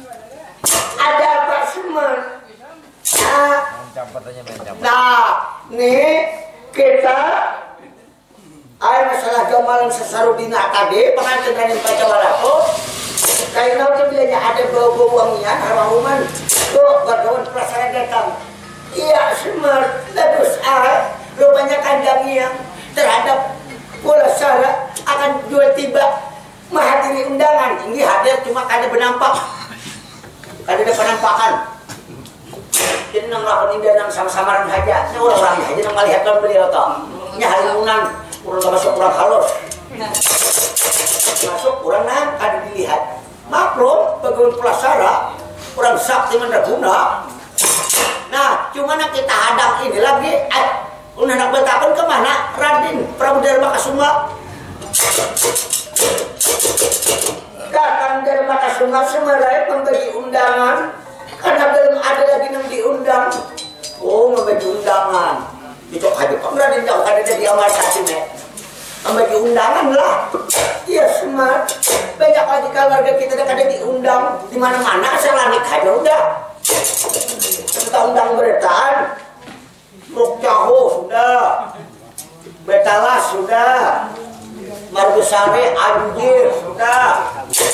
ada apa semua. Nah, nah, nih kita ayo masalah gamalan sesarudina tadi pengantin dari Pacawarato. Kayak tahu dia ada bau-bau wangian, aroma tuh bagawan prasarana datang. Iya semar, terus ah, rupanya kandangnya terhadap bola salah akan jual tiba menghadiri undangan. Ini hadir cuma kada bernampak, kada ada penampakan. Jadi nang lakon indah nang sama-samaran saja. Ini orang-orang aja nang melihat kalau beliau toh. Ini halimunan, orang tak masuk orang halus. Masuk orang nang kada dilihat. Maklum, bagaimana pelasara, orang sakti menderguna. Nah, cuma nak kita hadang ini lagi. Udah nak bertakun kemana? Raden Prabu Dharma Kasuma. Kakang Dharma Kasuma semerai memberi undangan karena belum ada lagi yang diundang. Oh, memberi undangan. Itu aja Pak Raden jauh kada jadi amal kasih membagi undangan lah. Iya semar. Banyak lagi keluarga kita dah kada diundang di mana-mana. Selanik aja udah. Kita undang bertaan. Ruk Jaho sudah, Betalas sudah, Margusari Anjir sudah,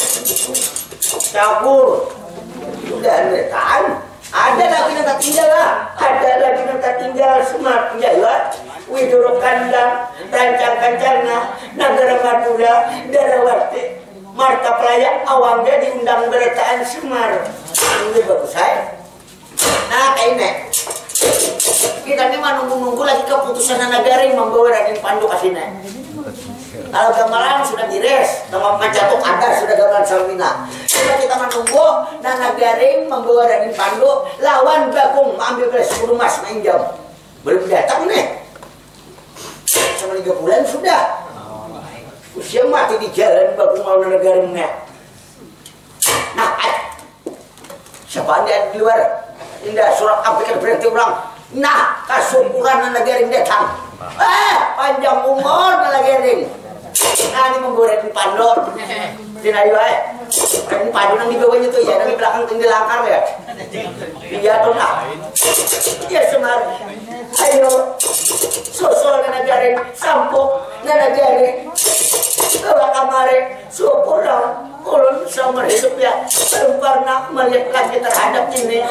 Cagur sudah bertaan. Ada lagi yang tak tinggal lah, ada lagi yang tak tinggal semar tinggal lah. Widoro Kandang, Rancang Kancana, Nagara Madura, Darawati, Marta Playa, Awangga diundang bertaan Semar. Ini bagus saya. Nah kayak ini. Kita ini menunggu-nunggu lagi keputusan Nagaring membawa Raden Pandu ke sini. Kalau gamelan sudah dires, sama Macatuk ada sudah gamelan Salmina. Kita kita menunggu Nagaring membawa Raden Pandu lawan Bagong mengambil belas sepuluh mas main jam. Belum datang nih. Sama tiga bulan sudah. Usia mati di jalan Bagong mau Nagaringnya. Nah, siapa dia di luar indah surat apa berhenti orang nah kasukuran nagaring datang eh panjang umur nagaring nah ini menggoreng pandor dinayu eh ini padu nang di bawahnya tuh ya nang di belakang tinggi langkar ya iya tuh nah iya Semar ayo sosol nagaring sampok nagaring kalau kemarin syukur dong ulun sama hidup ya belum pernah melihat lagi terhadap ini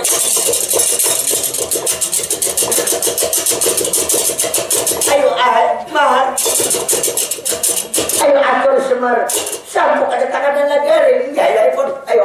ayo ah mahar ayo atur Semar sambung ada tangan dan lagaring ya ya pun ayo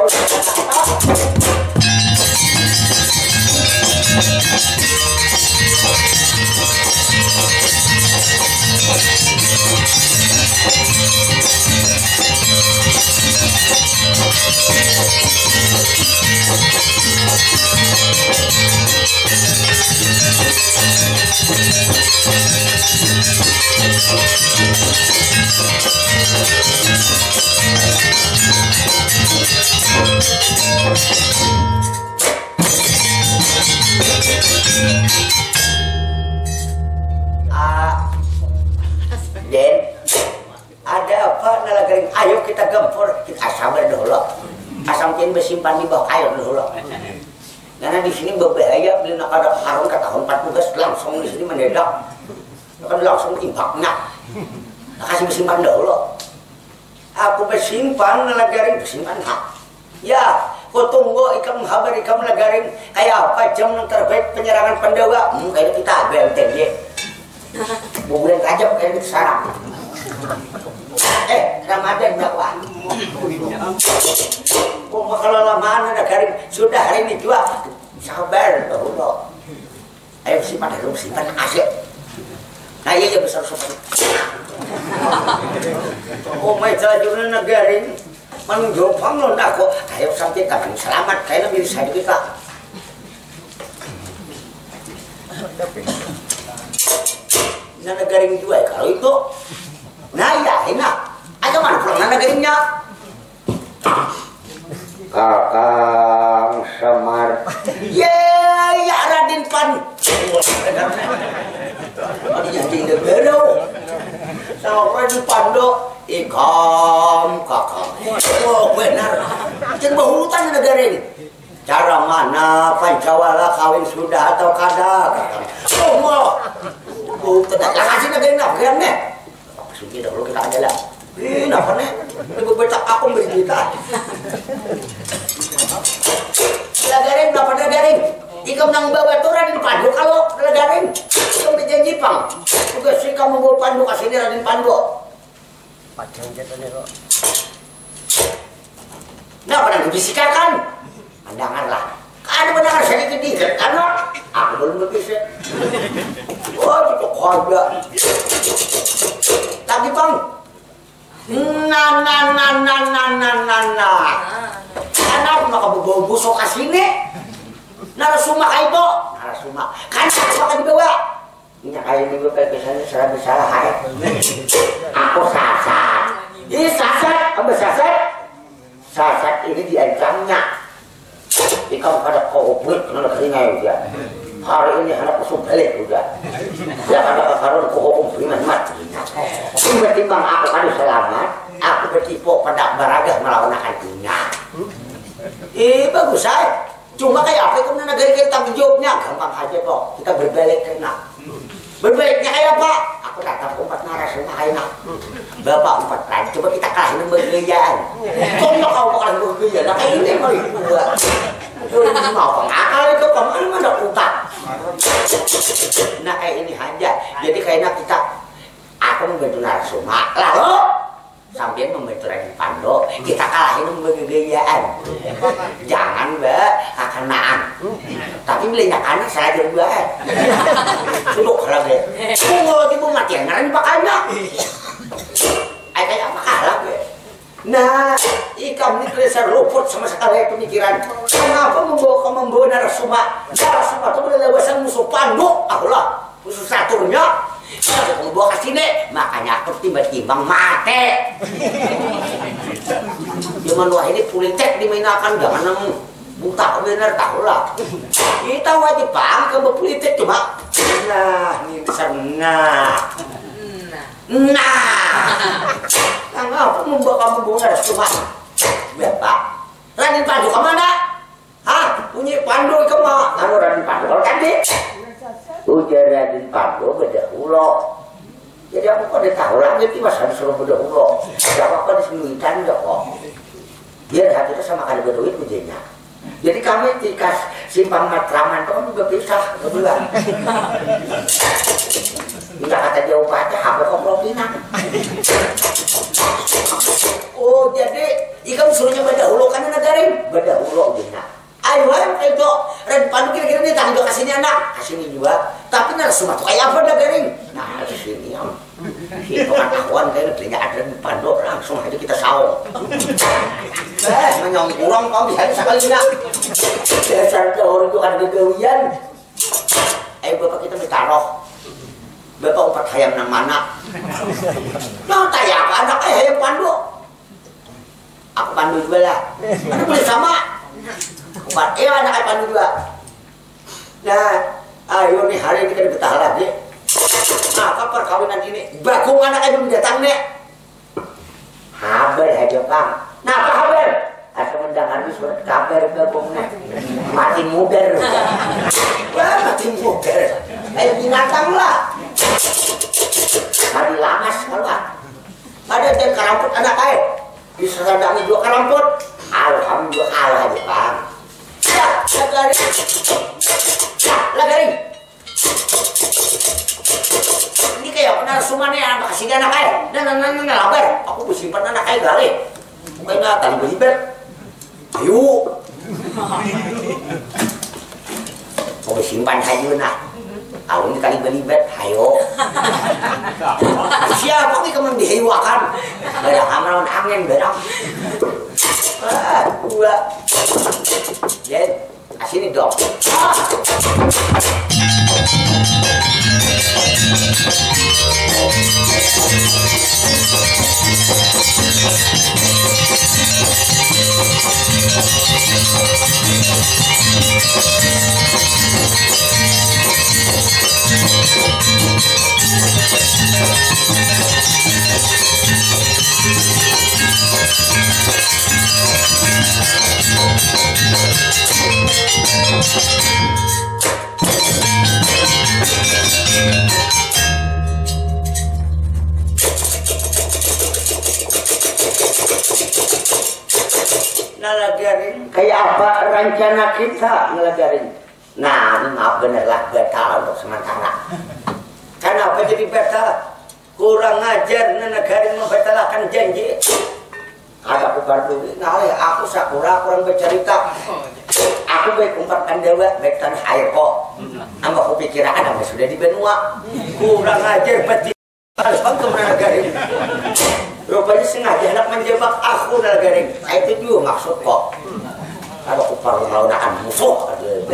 Ah, Den, ada apa nalagaring? Ayo kita gempur, kita asam dulu. Asam kian bersimpan di bawah air dulu. Karena di sini berbahaya bila nak ada harum ke tahun empat belas langsung di sini mendadak, akan langsung impaknya. Nak kasih bersimpan dulu. Aku bersimpan nalagaring bersimpan hak. Ya, kau tunggu ikam habar ikam nalagaring kayak apa jam yang terbaik penyerangan Pandawa? Hmm, kayak kita B M T G. Bulan tajam kayak gitu sarang. Eh, Ramadan dakwah. Kok kalau lama nalagaring sudah hari ini juga sabar dulu. Ayo simpan dulu simpan asyik. Nah iya ya besar besar. Oh my tajurnya nagaring menjopang lo nak kok. Ayo sampai kapan selamat kayaknya bisa kita. Nah nagaring juga kalau itu. Nah ya enak. Ayo mana pulang nagaringnya? Kakang Semar. Yeah, ya Raden Pan. Ada yang tidak beru. Sama Raden Pando, ikam kakang. Oh benar. Jangan berhutang negara ini. Cara mana Pancawala kawin sudah atau kada kakang? Oh mau. Oh tidak kasih negara ini apa nih? Sudah dahulu kita ada lah. Ini apa nih? Ibu betak aku beri kita. Lagaring berapa lagaring? Ikam nang bawa turan di Pandu kalau lagaring. Ikam berjanji pang. Juga sih kamu bawa Pandu kasih dia Raden Pandu. Macam jatuh nih kok. Nah pernah dibisikakan? Pandanganlah. Ada pandangan sedikit dikit karena aku belum berbisik. Oh itu kode. Tapi pang. Nah nah nah nah nah nah nah nah. Anak maka berbau busuk asini. Narasuma kayak itu, narasuma. Kan maka dibawa. Ini kayak ini gue kesannya salah bersalah hai. Aku sasat. Ini sasat, kamu sasat. Sasat ini diancamnya. Ikam pada covid, karena keringai juga. Hari ini anak kusuk balik juga. Ya karena karena kuhukum beriman mati. Timbang aku kan selamat, aku bertipu pada baragah melawan anjingnya. Eh bagus saya. Cuma kayak apa itu negara kita tanggung jawabnya gampang aja kok. Kita berbalik kena. Berbaliknya kayak apa? Aku datang ke empat narasumber enak. Bapak empat lain. Coba kita kalahin bergayaan. Kok nggak kau bakalan bergaya? Nah kayak ini mau dua. Ini mau pengakal itu kemana mana utang. Nah kayak ini aja. Jadi kayaknya kita aku membantu narasumber. Lalu sambil membantu Raden Pando, kita kalahin bergayaan. Jangan mbak, kakenaan. Tapi belinya kanan saya jadi mbak. Duduk lagi. Tunggu ibu mati yang ngarahin pakainya. Ayo kayak apa kalah gue. Nah, ikam ini kelihatan luput sama sekali pemikiran. Kenapa membawa kamu membawa narasumber? Narasumber itu boleh lewasan musuh Pando. Akulah musuh satunya. Kalau kamu bawa ke sini, makanya aku tiba-tiba mati. Cuman wah ini politik dimainkan jangan nemu. buta bener tahu lah. Kita wajib paham ke politik cuma. Nah, ini sana. Nah, yang apa membawa kamu bunga cuma? Bapak, Raden Pandu kemana? Hah, punya Pandu kemana? Anu Raden Pandu kalau tadi. Ujar Raden Pandu beda ulo. Jadi aku kok tahu lagi itu mas harus suruh beda ulo. Siapa kok disembunyikan enggak kok? Biar hati itu sama kali berduit ujinya. Jadi kami tikas simpang matraman itu kan juga bisa berdua. Kita kata dia upahnya apa komprominan. Oh jadi ikan suruhnya beda ulo kan negarin beda ulo ujinya. Ayo itu Raden Pandu kira-kira dia tanggung kasih ini anak kasih ini juga. Tapi nara semua tuh kayak apa negarin. Nah di sini om. Itu kan kawan kayaknya belinya ada Raden Pandu langsung aja kita saung. Eh, menyong kurang kau bisa sekali nak. Dasar orang itu kan gegawian. Eh bapak kita ditaruh. Bapak umpat hayam nang mana? Nah tanya apa anak eh hayam Pandu. Aku Pandu juga lah. Ada boleh sama. Umpat eh anak eh Pandu juga. Nah, ayo nih hari ini kita betah lagi. Nah, apa perkawinan ini? Bagong anak eh belum datang nih. Haber aja bang. Nah, apa haber? Aku mendengar di surat kabar gabungnya mati muda. Wah, mati muda. Kayak binatang lah. Mati lamas kalau ada yang karamput anak air. Diserandangi dua karamput. Alhamdulillah aja bang. Ya, lagarin. Ya, lagarin. Ini kayak benar sumane anak kasih anak air. Dan anak anak labar. Aku bersimpan anak air gali. Bukan ngatan beribet. Ayo. Kau bersimpan ayo nak. Aku ini kali beribet. Ayo. Siapa ini kamu dihewakan? Ada amalan angin berang. Ah, dua. Jen, sini dong. Ah. Ngelagarin kayak apa rencana kita ngelagarin. Nah ini maaf bener lah batal untuk sementara. Kenapa jadi batal? Kurang ajar ngelagarin membatalkan janji. Ada kubar dulu ngalih aku sakura kurang bercerita. Aku baik umpatkan dewa baik tanah air kok. Ambak kepikiran apa sudah di benua. Kurang ajar beti harus bang kemana ngelagarin. Rupanya sengaja hendak menjebak aku ngelagarin. Itu juga maksud kok. Ada kupar launaan musuh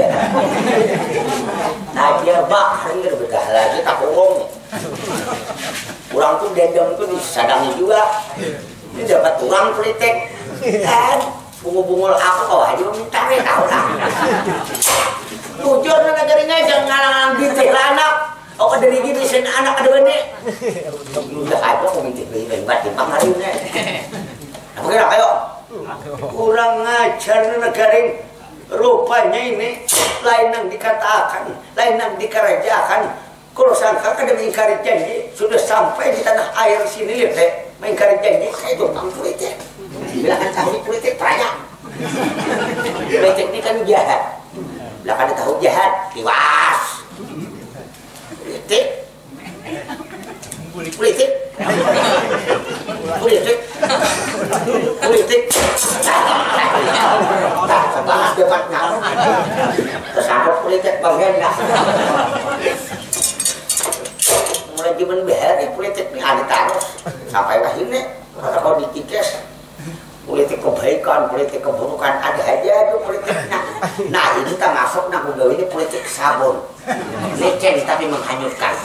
aja bak hari ini bedah lagi tak bohong. Kurang tuh dendam tuh disadangi juga. Ini dapat kurang politik kan bungu-bungu aku kau aja meminta nih tahu lah. Tujuan negarinya jangan ngalang bintik anak. Oh ada lagi mesin anak ada ini. Udah aja aku minta beli banget timbang hari ini. Apa kira kayo? Kurang ngajar negarin. Rupanya ini lain yang dikatakan, lain yang dikerjakan. Kalau sangka kada mengingkari janji sudah sampai di tanah air sini lihat deh mengingkari janji saya itu tentang politik. Bilangan tahu politik banyak. Politik ini kan jahat. Bila kada tahu jahat, tiwas. Politik, politik, politik, politik. Tak sebahas debatnya. Tersambut politik banggen lah. Mulai zaman behar politik ini ada terus sampai akhirnya kalau ditikes politik kebaikan, politik keburukan ada aja itu politiknya. Nah ini kita masuk nak udah ini politik sabun, licin tapi menghanyutkan.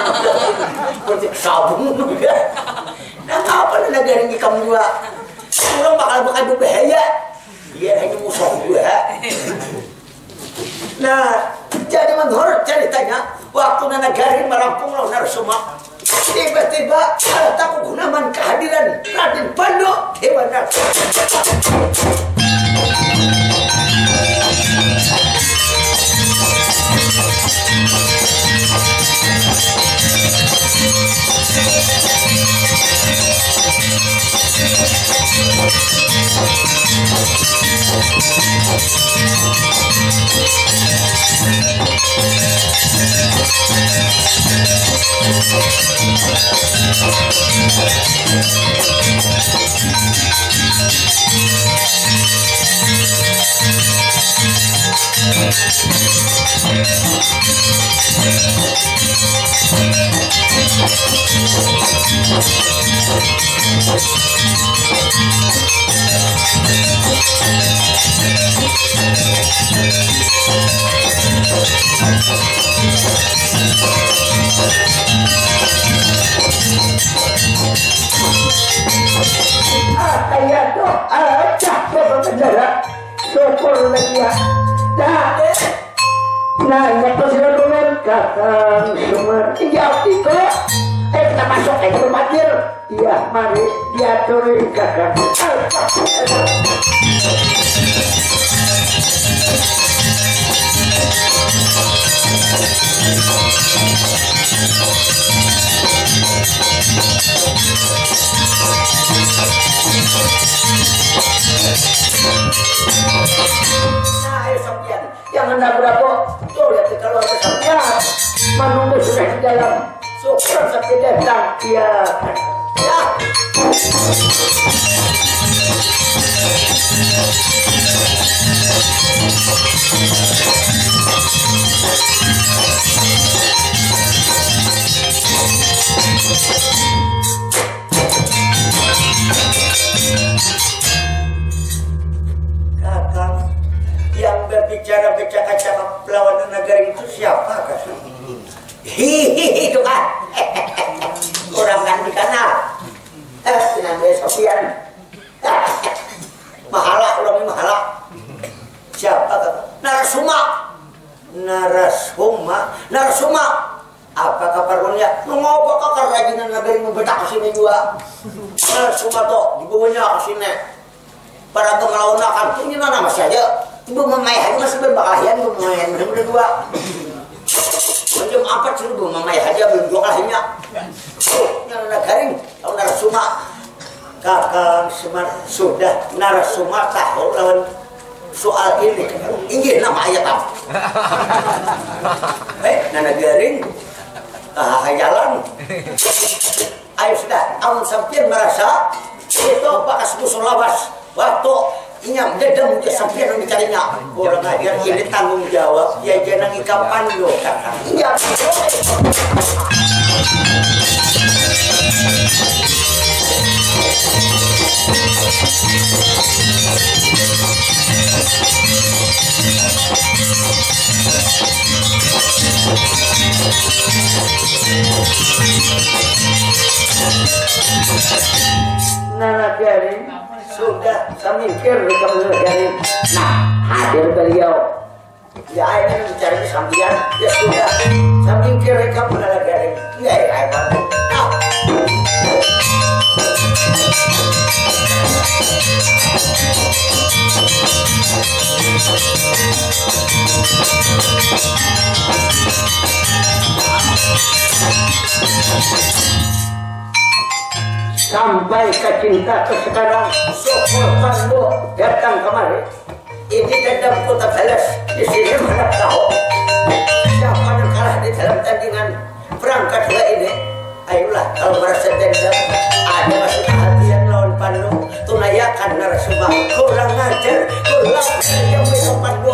Politik sabun juga. Nah apa negara ini kamu juga orang bakal bakal berbahaya. Dia hanya musuh gua. Nah, jadi menurut ceritanya, waktu Nana Garing merampung lawan Narsuma, tiba-tiba ada taku gunaman kehadiran Raden Pandu Dewa Narsuma. Ayah tuh, ah, capek berpenjara. Syukur lagi ya. Nah, nah, nyata sila dumen kakang Semar. Iya, itu. Eh, kita masuk eh ke rumah dir. Iya, mari diaturin kakang. Nah, ayo sampian. Jangan berapa. Tuh, lihat kalau ada sampian. Menunggu sudah di dalam. Syukur Sampai datang. Iya. ya. Kakang yang berbicara bercakap-cakap lawan negara itu siapa kakang? Hihihi itu kan orang kan dikenal. Eh, namanya Sofian. Mahala, orang ini mahala. Siapa kakak? Narasuma. Narasuma. Narasuma. Apa kabarnya? Ngopo kakak rajinan negeri membedak kesini juga. Narasuma tuh dibawanya kesini. Para pengelawan akan punya nama saja. Ibu mamai aja masih berbakalahian ibu mamai bener-bener dua. Jam empat sudah belum mamai aja belum dua kalinya. Oh, yang Garing, tahu Narasuma. Kakang Semar sudah Narasuma tahu lawan soal ini. Ini nama ayat apa? Eh, Nana Garing, hayalan. Ayo sudah, amun sampian merasa itu bakas musuh lawas. Waktu inyam dedam ke sampian yang dicarinya. Orang ajar ini tanggung jawab. Ya jangan ikapan lo kakak. Iya. Nana Garing Sudah kami mikir kamu Nana Garing. Nah, hadir beliau. ya ini mencari sampian. Ya sudah sambil kira kamu Nana Garing. Ya ya kamu. Sampai ke cinta ke sekarang. Syukur Pandu Datang kemari. ini dendam kota balas di sini mana tahu siapa yang kalah di dalam tandingan perang kedua ini. Ayolah kalau merasa dendam ada masuk perhatian lawan Pandu tunayakan Narasuma. Kurang ajar kurang ajar yang bisa Pandu.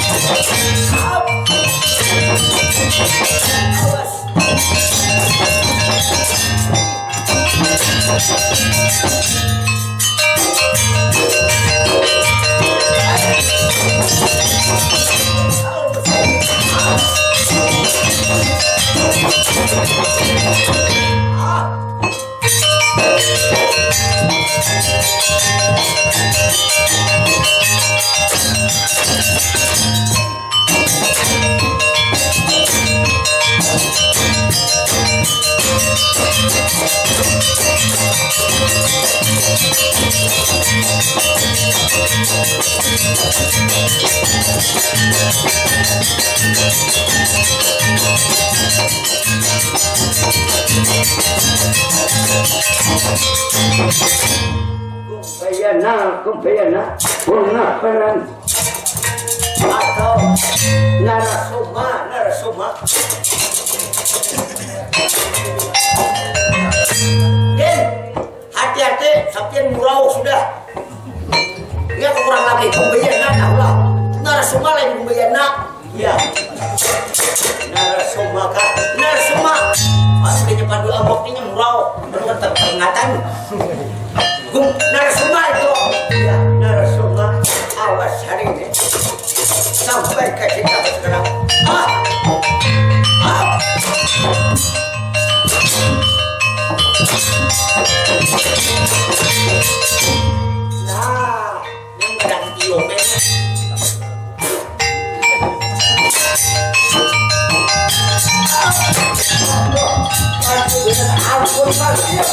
Kumpayana, kumpayana, pungapanan atau narasoma, narasoma. Den, hati-hati, sampian murau sudah. Dia kurang lagi kumpayana, Allah. Narasoma lain kumpayana. Ya. Narasoma kah? Narasoma. Aslinya padu amboknya murau, benar peringatan. Gum narasoma itu. Ya, narasoma. Awas hari ini. Sampai ke kita sekarang. Ah. Ah. Nah, yang sedang tiupnya. Ampun pasti.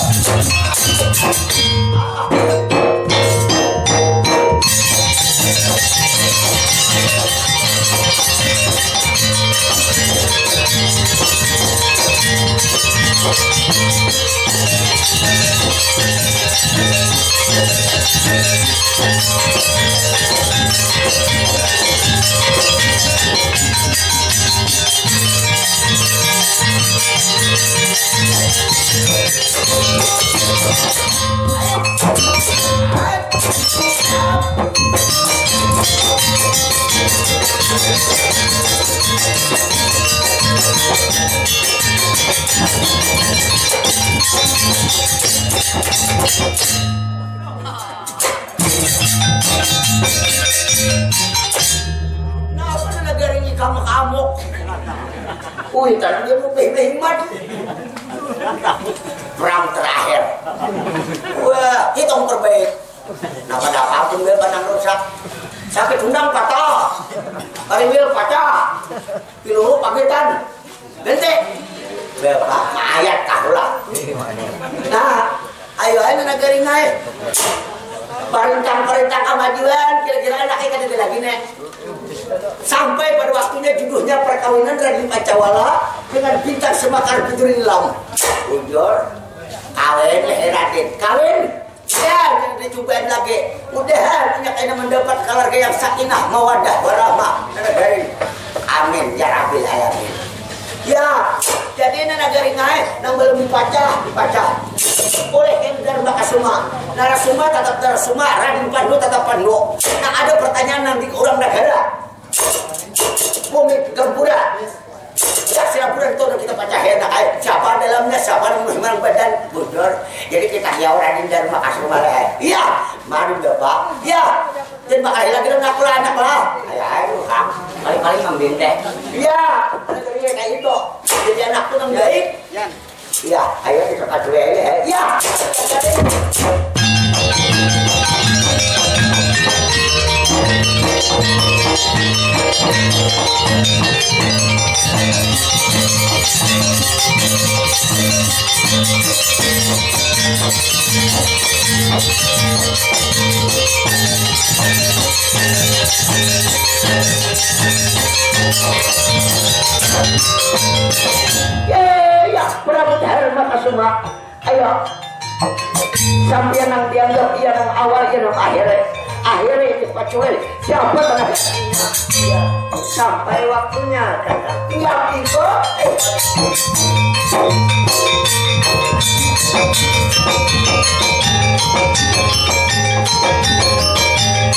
Wih, tadi dia mau behimat. Perang terakhir. Wah, hitung perbaik. Nah, pada apapun dia pandang rusak. Sakit undang patah. Ariwil patah. Piluru pagitan. Ganti. Bapak ayat kahulah. Nah, ayo ayo negeri naik. Perintah-perintah kemajuan kira-kira enak ikan lagi nih. Sampai pada waktunya judulnya perkawinan Raden Pancawala dengan bintang Semakar Bidurilam. Ujur, kawin leher Raden, kawin. Ya, jangan dicobain lagi. Mudahan punya kena mendapat keluarga yang sakinah, mawadah, warahmah. Amin ya Rabbil alamin. Ya, jadi ini negeri naik, nang belum dibaca, dibaca. Oleh Endar Makasuma, Narasuma tetap Narasuma, Raden Pandu tetap Pandu. Nah, ada pertanyaan nanti orang negara. Bumi Gempura. Ya, Singapura itu udah kita baca hendak. Siapa dalamnya, siapa memang badan mundur. Jadi kita ya orang Endar Makasuma lah. Iya, mari Bapak. Iya. Dan bakal lagi dong aku lah anak lah. Ayah, aduh, paling-paling ngambil deh. Iya, negerinya kayak itu. Jadi anakku yang baik. Iya, ayo kita kacau ya. Iya. Ya, ya, Prabu Dharma Kasuma. Ayo. Sampai nang dianggap iya nang awal iya nang akhirnya. Akhirnya itu kecuali siapa tengah ya, sampai waktunya datang. Yang itu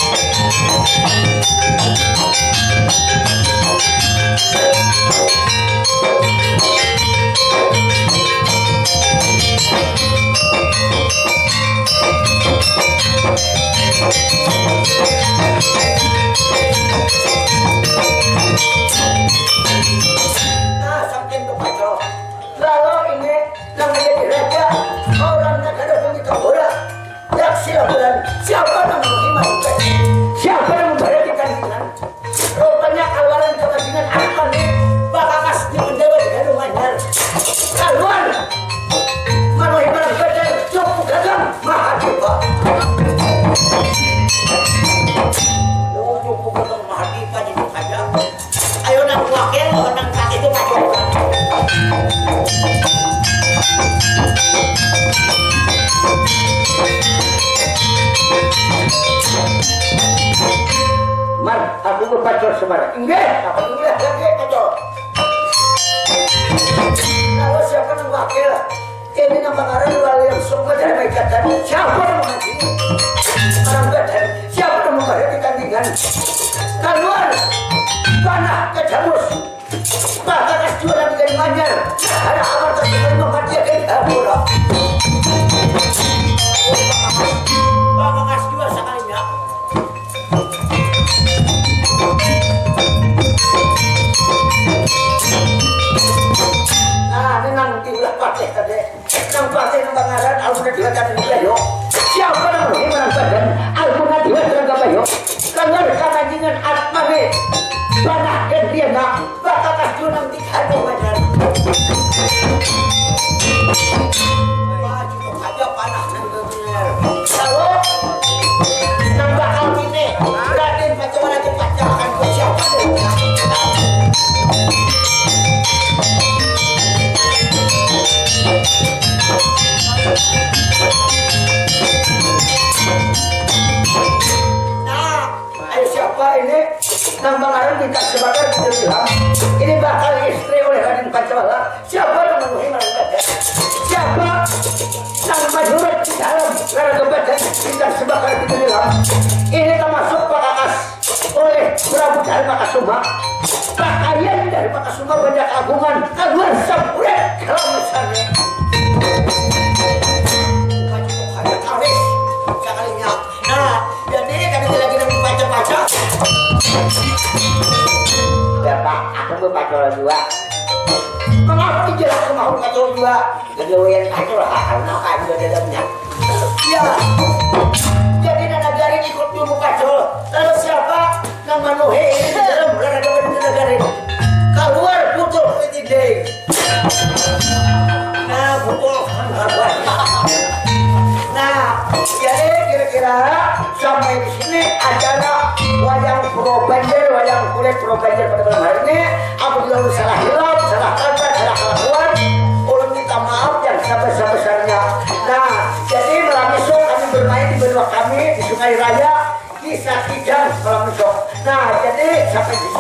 Kami di Sungai Raya kisah kijang malam besok. Nah, jadi sampai di